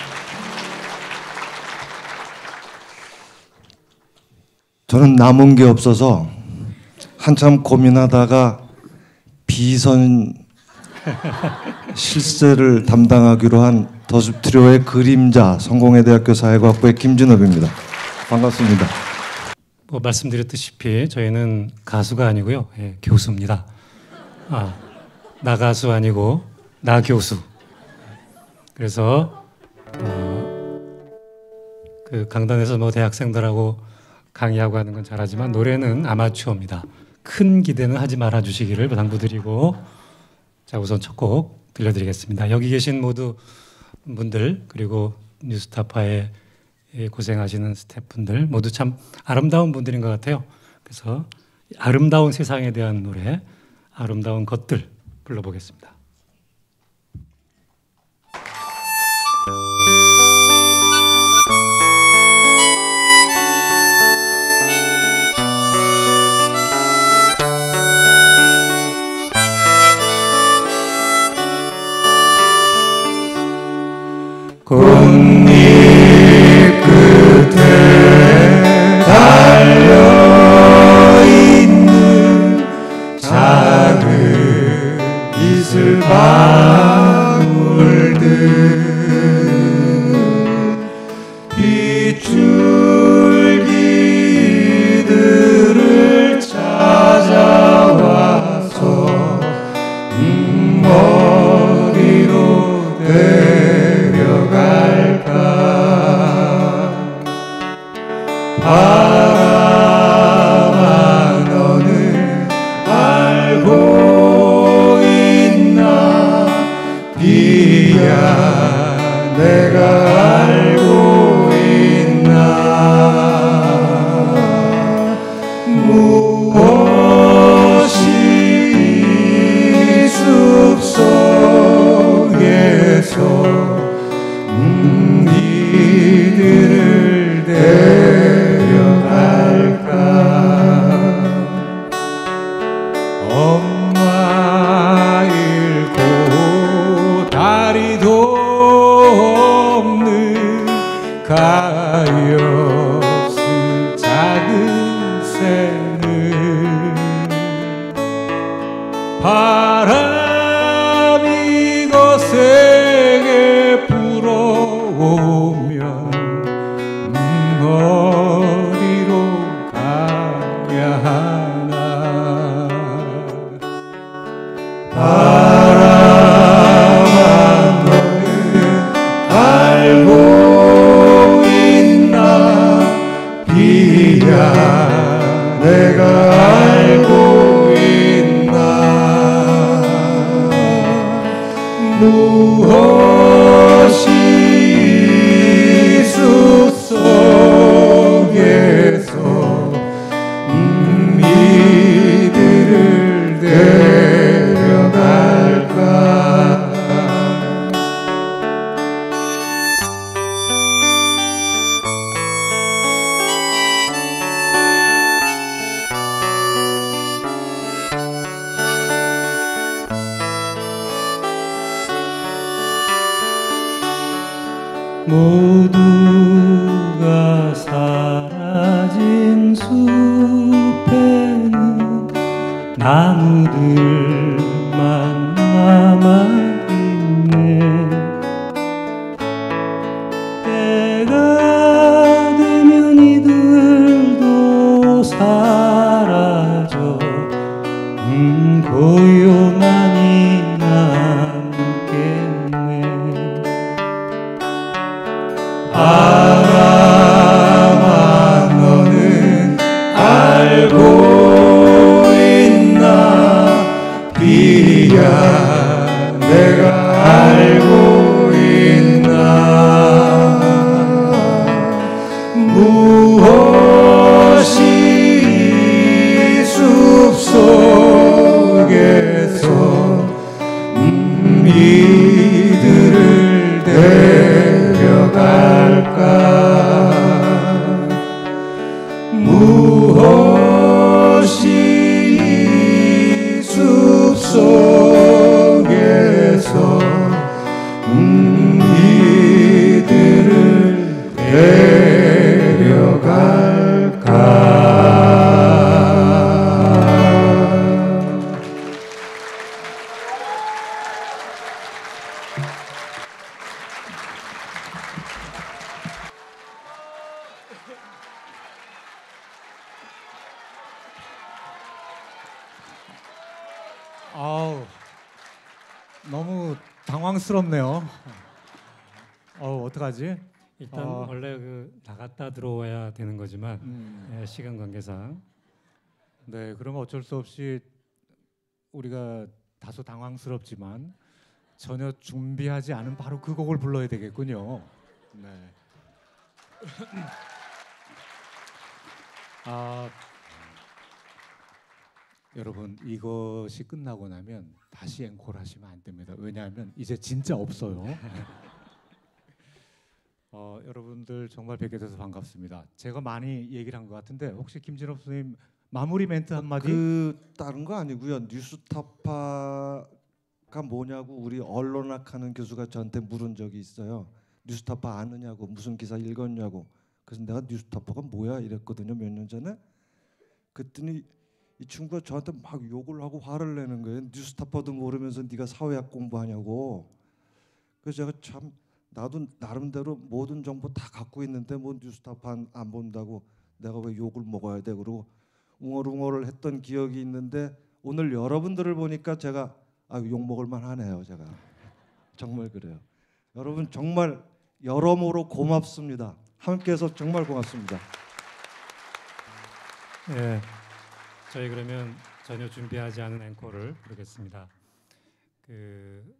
저는 남은 게 없어서 한참 고민하다가 비선 실세를 담당하기로 한 더숲 트리오의 그림자 성공회대학교 사회과학부의 김준업입니다. 반갑습니다. 뭐 말씀드렸다시피 저희는 가수가 아니고요, 예, 교수입니다. 아, 나 가수 아니고 나 교수. 그래서 어, 그 강단에서 뭐 대학생들하고 강의하고 하는 건 잘하지만 노래는 아마추어입니다. 큰 기대는 하지 말아 주시기를 당부드리고, 자, 우선 첫 곡 들려드리겠습니다. 여기 계신 모두 분들 그리고 뉴스타파에 고생하시는 스태프분들 모두 참 아름다운 분들인 것 같아요. 그래서 아름다운 세상에 대한 노래, 아름다운 것들 불러보겠습니다. 꽃잎 끝에 달려있는 작은 이슬방울들 빗줄기들을 찾아와서 음, 어디로 데려갈까. 바람아 너는 알고 있나. 비야 내가 알고 있나. 무엇이 이 숲속에서 음, 이들을 데려갈까. 엄마 잃고 다리도 없는 가엾은 작은 새는 바람이 거세게 불어오면 음, 어디로 가야 하나. 바람아 너는 알고 있나. 비야 내가 알고 있나. 무엇이 이 숲속에서 음, 이들을 데려갈까. 모두가 사라진 숲에는 나무들만 남아있네. 때가 되면 이들 음, 고요만이 남겠네. 바람아 너는 알고 있나 비야 내가 알고 있나 무엇이 숲속에서 음, 이들을 데려갈까 무엇이 숲속에서 음, 이들을 데려갈까. 아우, 너무 당황스럽네요. 어, 어떡하지? 일단 어, 원래 그 나갔다 들어와야 되는 거지만 음. 예, 시간 관계상 네, 그러면 어쩔 수 없이 우리가 다소 당황스럽지만 전혀 준비하지 않은 바로 그 곡을 불러야 되겠군요. 네. 아, 여러분 이것이 끝나고 나면 다시 앵콜 하시면 안 됩니다. 왜냐하면 이제 진짜 없어요. 어, 여러분들 정말 뵙게 돼서 반갑습니다. 제가 많이 얘기를 한 것 같은데 혹시 김진업 선생님 마무리 멘트 한마디? 그 다른 거 아니고요. 뉴스타파가 뭐냐고 우리 언론학하는 교수가 저한테 물은 적이 있어요. 뉴스타파 아느냐고 무슨 기사 읽었냐고. 그래서 내가 뉴스타파가 뭐야 이랬거든요. 몇 년 전에. 그랬더니 이 친구가 저한테 막 욕을 하고 화를 내는 거예요. 뉴스타파도 모르면서 네가 사회학 공부하냐고. 그래서 제가 참 나도 나름대로 모든 정보 다 갖고 있는데 뭐 뉴스타파 안, 안 본다고 내가 왜 욕을 먹어야 돼. 그러고 웅얼웅얼을 했던 기억이 있는데 오늘 여러분들을 보니까 제가 아, 욕 먹을 만하네요. 제가 정말 그래요. 여러분 정말 여러모로 고맙습니다. 함께해서 정말 고맙습니다. 예, 저희 그러면 전혀 준비하지 않은 앵콜을 부르겠습니다. 그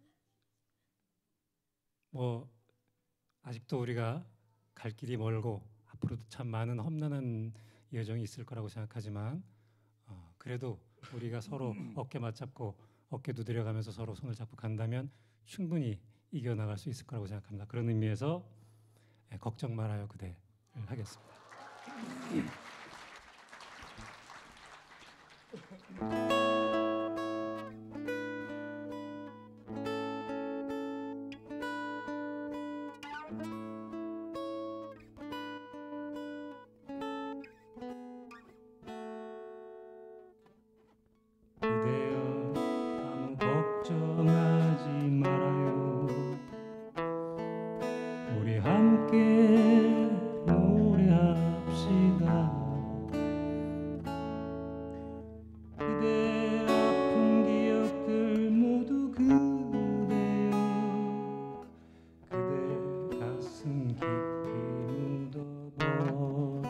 뭐 아직도 우리가 갈 길이 멀고 앞으로도 참 많은 험난한 여정이 있을 거라고 생각하지만 어, 그래도 우리가 서로 어깨 맞잡고 어깨 두드려가면서 서로 손을 잡고 간다면 충분히 이겨나갈 수 있을 거라고 생각합니다. 그런 의미에서 예, 걱정 말아요 그대를 하겠습니다. 그대여 아무 걱정하지 말아요. 우리 함께 노래합시다. 그대 아픈 기억들 모두 그대여 그대 가슴 깊이 묻어버리고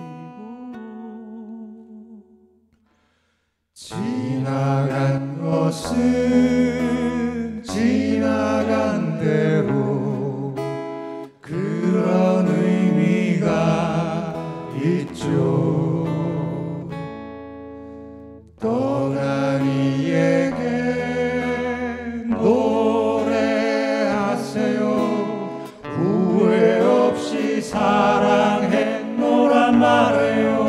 지나간 것은 지나간 대로 그런 의미가 있죠. 떠난 이에게 노래하세요. 후회 없이 사랑했노라 말해요.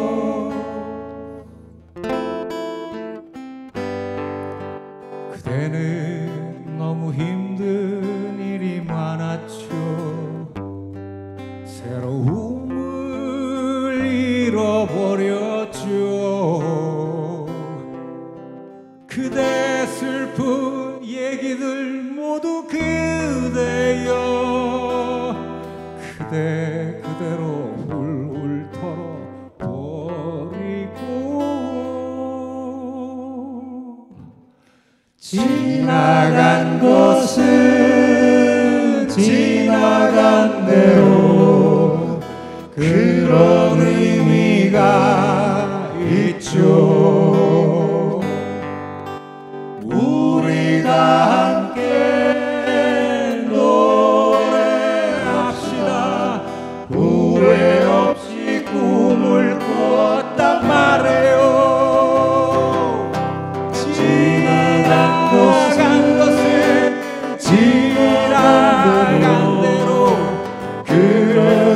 그대는 너무 힘든 일이 많았죠. 새로움을 잃어버렸죠. 그대 슬픈 얘기들 모두 그대여 그대 그대로 훌훌 털어버리고 지나간 것은 지나간 대로 그런 의미가 있죠. 우리 다 함께 노래합시다. 후회 없이 꿈을 꿨단 말이에요. 지나간 것은 지나간 대로 그런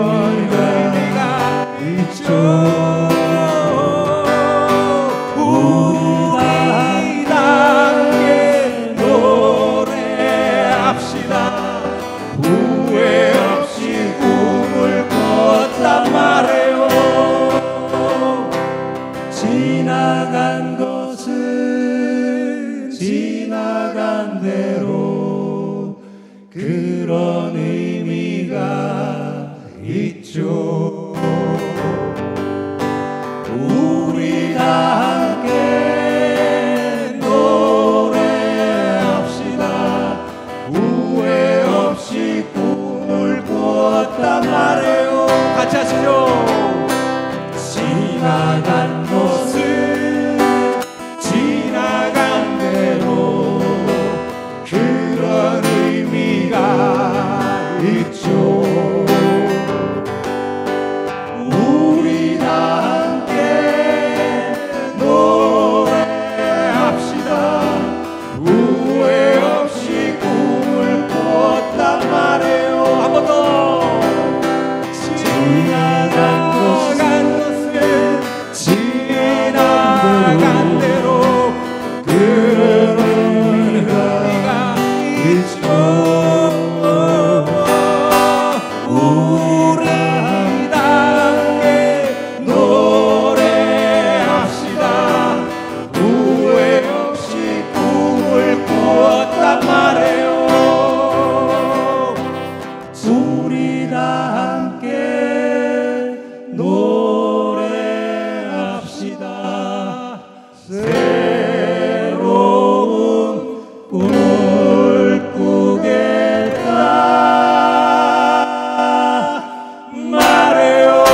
의미가 있죠. 우리 다 함께 노래합시다. 후회 없이 꿈을 꿨단 말이에요. 지나간 것은 지나간 대로 그런 의미가 있죠. 우리 다 함께 노래합시다. 후회 없이 꿈을 꿨단 말이에요. 같이 하시죠. 지나간 것은 지나간 대로 그런 의미가 있죠. 우리 다 함께 노래합시다. 후회 없이 꿈을 꿨단 말이에요. 한 번 더. 지나간 것은 지나간 대로 그런 의미가 있죠. 우리 다 함께 노래합시다. 후회 없이 꿈을 꿨단 말이에요. 우리 다 함께 노래합시다. 새로운 꿈을 꾸겠다 말해요.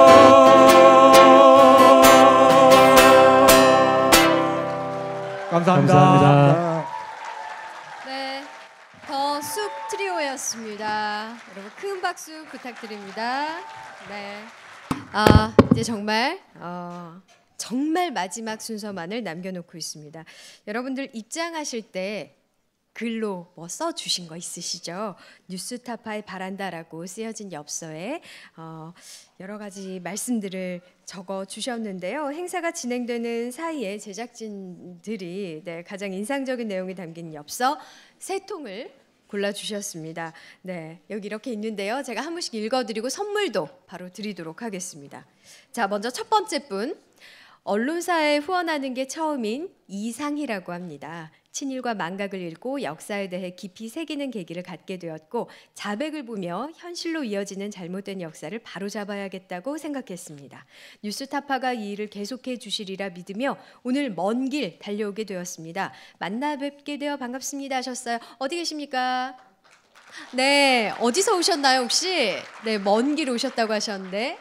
감사합니다. 감사합니다. 네, 더 쑥 트리오였습니다. 여러분 큰 박수 부탁드립니다. 네, 아 이제 정말 어, 정말 마지막 순서만을 남겨놓고 있습니다. 여러분들 입장하실 때 글로 뭐 써주신 거 있으시죠? 뉴스타파에 바란다라고 쓰여진 엽서에 어, 여러 가지 말씀들을 적어 주셨는데요. 행사가 진행되는 사이에 제작진들이 네, 가장 인상적인 내용이 담긴 엽서 세 통을 골라주셨습니다. 네, 여기 이렇게 있는데요. 제가 한 분씩 읽어드리고 선물도 바로 드리도록 하겠습니다. 자, 먼저 첫 번째 분. 언론사에 후원하는 게 처음인 이상희라고 합니다. 친일과 망각을 읽고 역사에 대해 깊이 새기는 계기를 갖게 되었고 자백을 보며 현실로 이어지는 잘못된 역사를 바로잡아야겠다고 생각했습니다. 뉴스타파가 이 일을 계속해 주시리라 믿으며 오늘 먼 길 달려오게 되었습니다. 만나 뵙게 되어 반갑습니다 하셨어요. 어디 계십니까? 네, 어디서 오셨나요 혹시? 네, 먼 길 오셨다고 하셨는데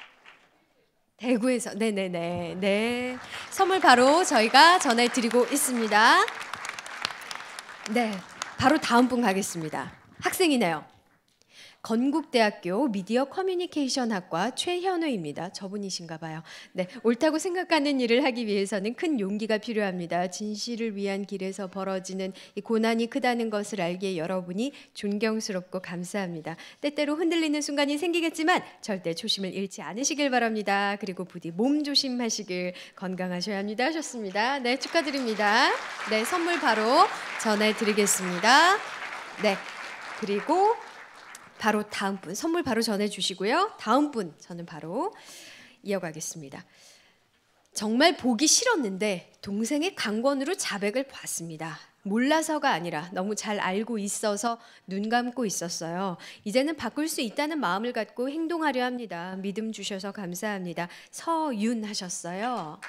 대구에서. 네네네. 네. 선물 바로 저희가 전해드리고 있습니다. 네. 바로 다음 분 가겠습니다. 학생이네요. 건국대학교 미디어 커뮤니케이션 학과 최현우입니다. 저분이신가 봐요. 네, 옳다고 생각하는 일을 하기 위해서는 큰 용기가 필요합니다. 진실을 위한 길에서 벌어지는 이 고난이 크다는 것을 알기에 여러분이 존경스럽고 감사합니다. 때때로 흔들리는 순간이 생기겠지만 절대 초심을 잃지 않으시길 바랍니다. 그리고 부디 몸 조심하시길, 건강하셔야 합니다 하셨습니다. 네, 축하드립니다. 네, 선물 바로 전해드리겠습니다. 네, 그리고 바로 다음 분 선물 바로 전해주시고요. 다음 분 저는 바로 이어가겠습니다. 정말 보기 싫었는데 동생의 강권으로 자백을 봤습니다. 몰라서가 아니라 너무 잘 알고 있어서 눈 감고 있었어요. 이제는 바꿀 수 있다는 마음을 갖고 행동하려 합니다. 믿음 주셔서 감사합니다. 서윤 하셨어요.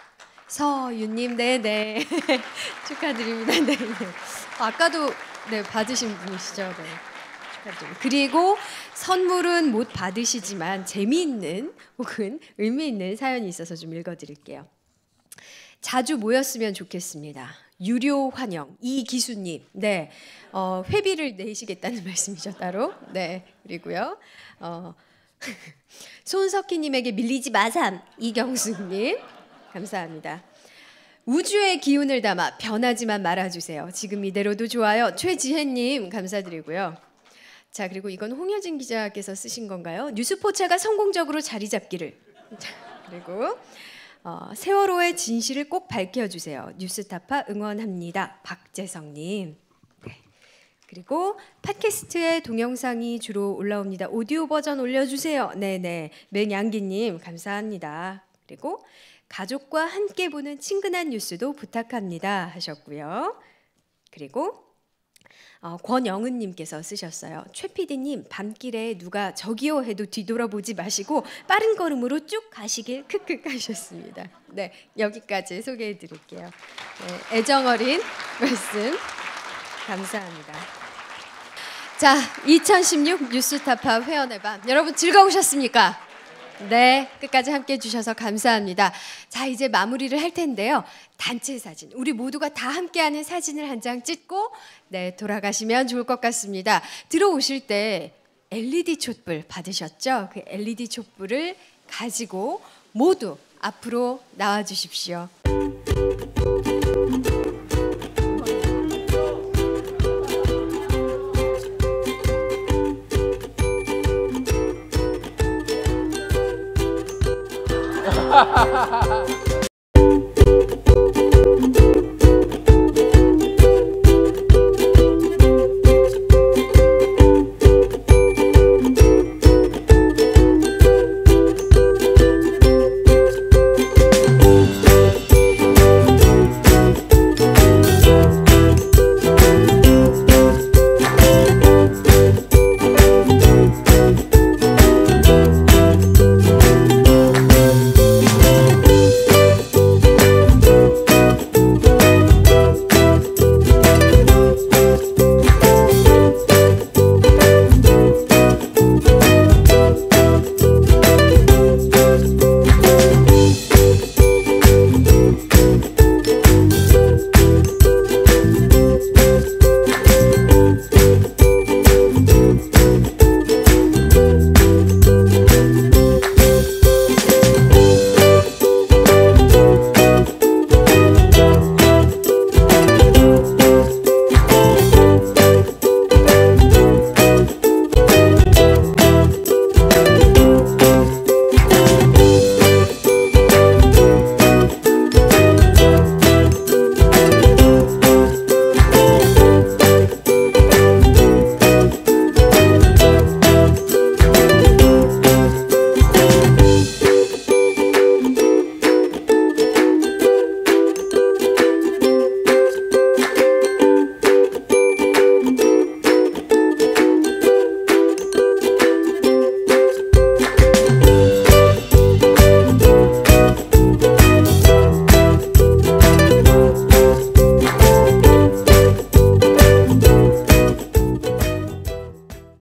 서윤님, 네네. 축하드립니다. 네네. 아까도 네, 받으신 분이시죠. 네. 축하드립니다. 그리고 선물은 못 받으시지만 재미있는 혹은 의미 있는 사연이 있어서 좀 읽어드릴게요. 자주 모였으면 좋겠습니다. 유료 환영 이기수님, 네, 어, 회비를 내시겠다는 말씀이죠 따로. 네, 그리고요. 어, 손석희님에게 밀리지 마삼 이경숙님, 감사합니다. 우주의 기운을 담아 변하지만 말아주세요. 지금 이대로도 좋아요. 최지혜님 감사드리고요. 자, 그리고 이건 홍여진 기자께서 쓰신 건가요? 뉴스포차가 성공적으로 자리 잡기를. 그리고 어, 세월호의 진실을 꼭 밝혀주세요. 뉴스타파 응원합니다. 박재성님. 네. 그리고 팟캐스트에 동영상이 주로 올라옵니다. 오디오 버전 올려주세요. 네네. 맹양기님 감사합니다. 그리고 가족과 함께 보는 친근한 뉴스도 부탁합니다 하셨고요. 그리고 어, 권영은님께서 쓰셨어요. 최 피디님 밤길에 누가 저기요 해도 뒤돌아보지 마시고 빠른 걸음으로 쭉 가시길 크크 하셨습니다. 네, 여기까지 소개해드릴게요. 네, 애정어린 말씀 감사합니다. 자, 이천십육 뉴스타파 회원의 밤 여러분 즐거우셨습니까? 네, 끝까지 함께 해주셔서 감사합니다. 자, 이제 마무리를 할 텐데요. 단체 사진, 우리 모두가 다 함께하는 사진을 한 장 찍고 네, 돌아가시면 좋을 것 같습니다. 들어오실 때 엘이디 촛불 받으셨죠? 그 엘이디 촛불을 가지고 모두 앞으로 나와 주십시오.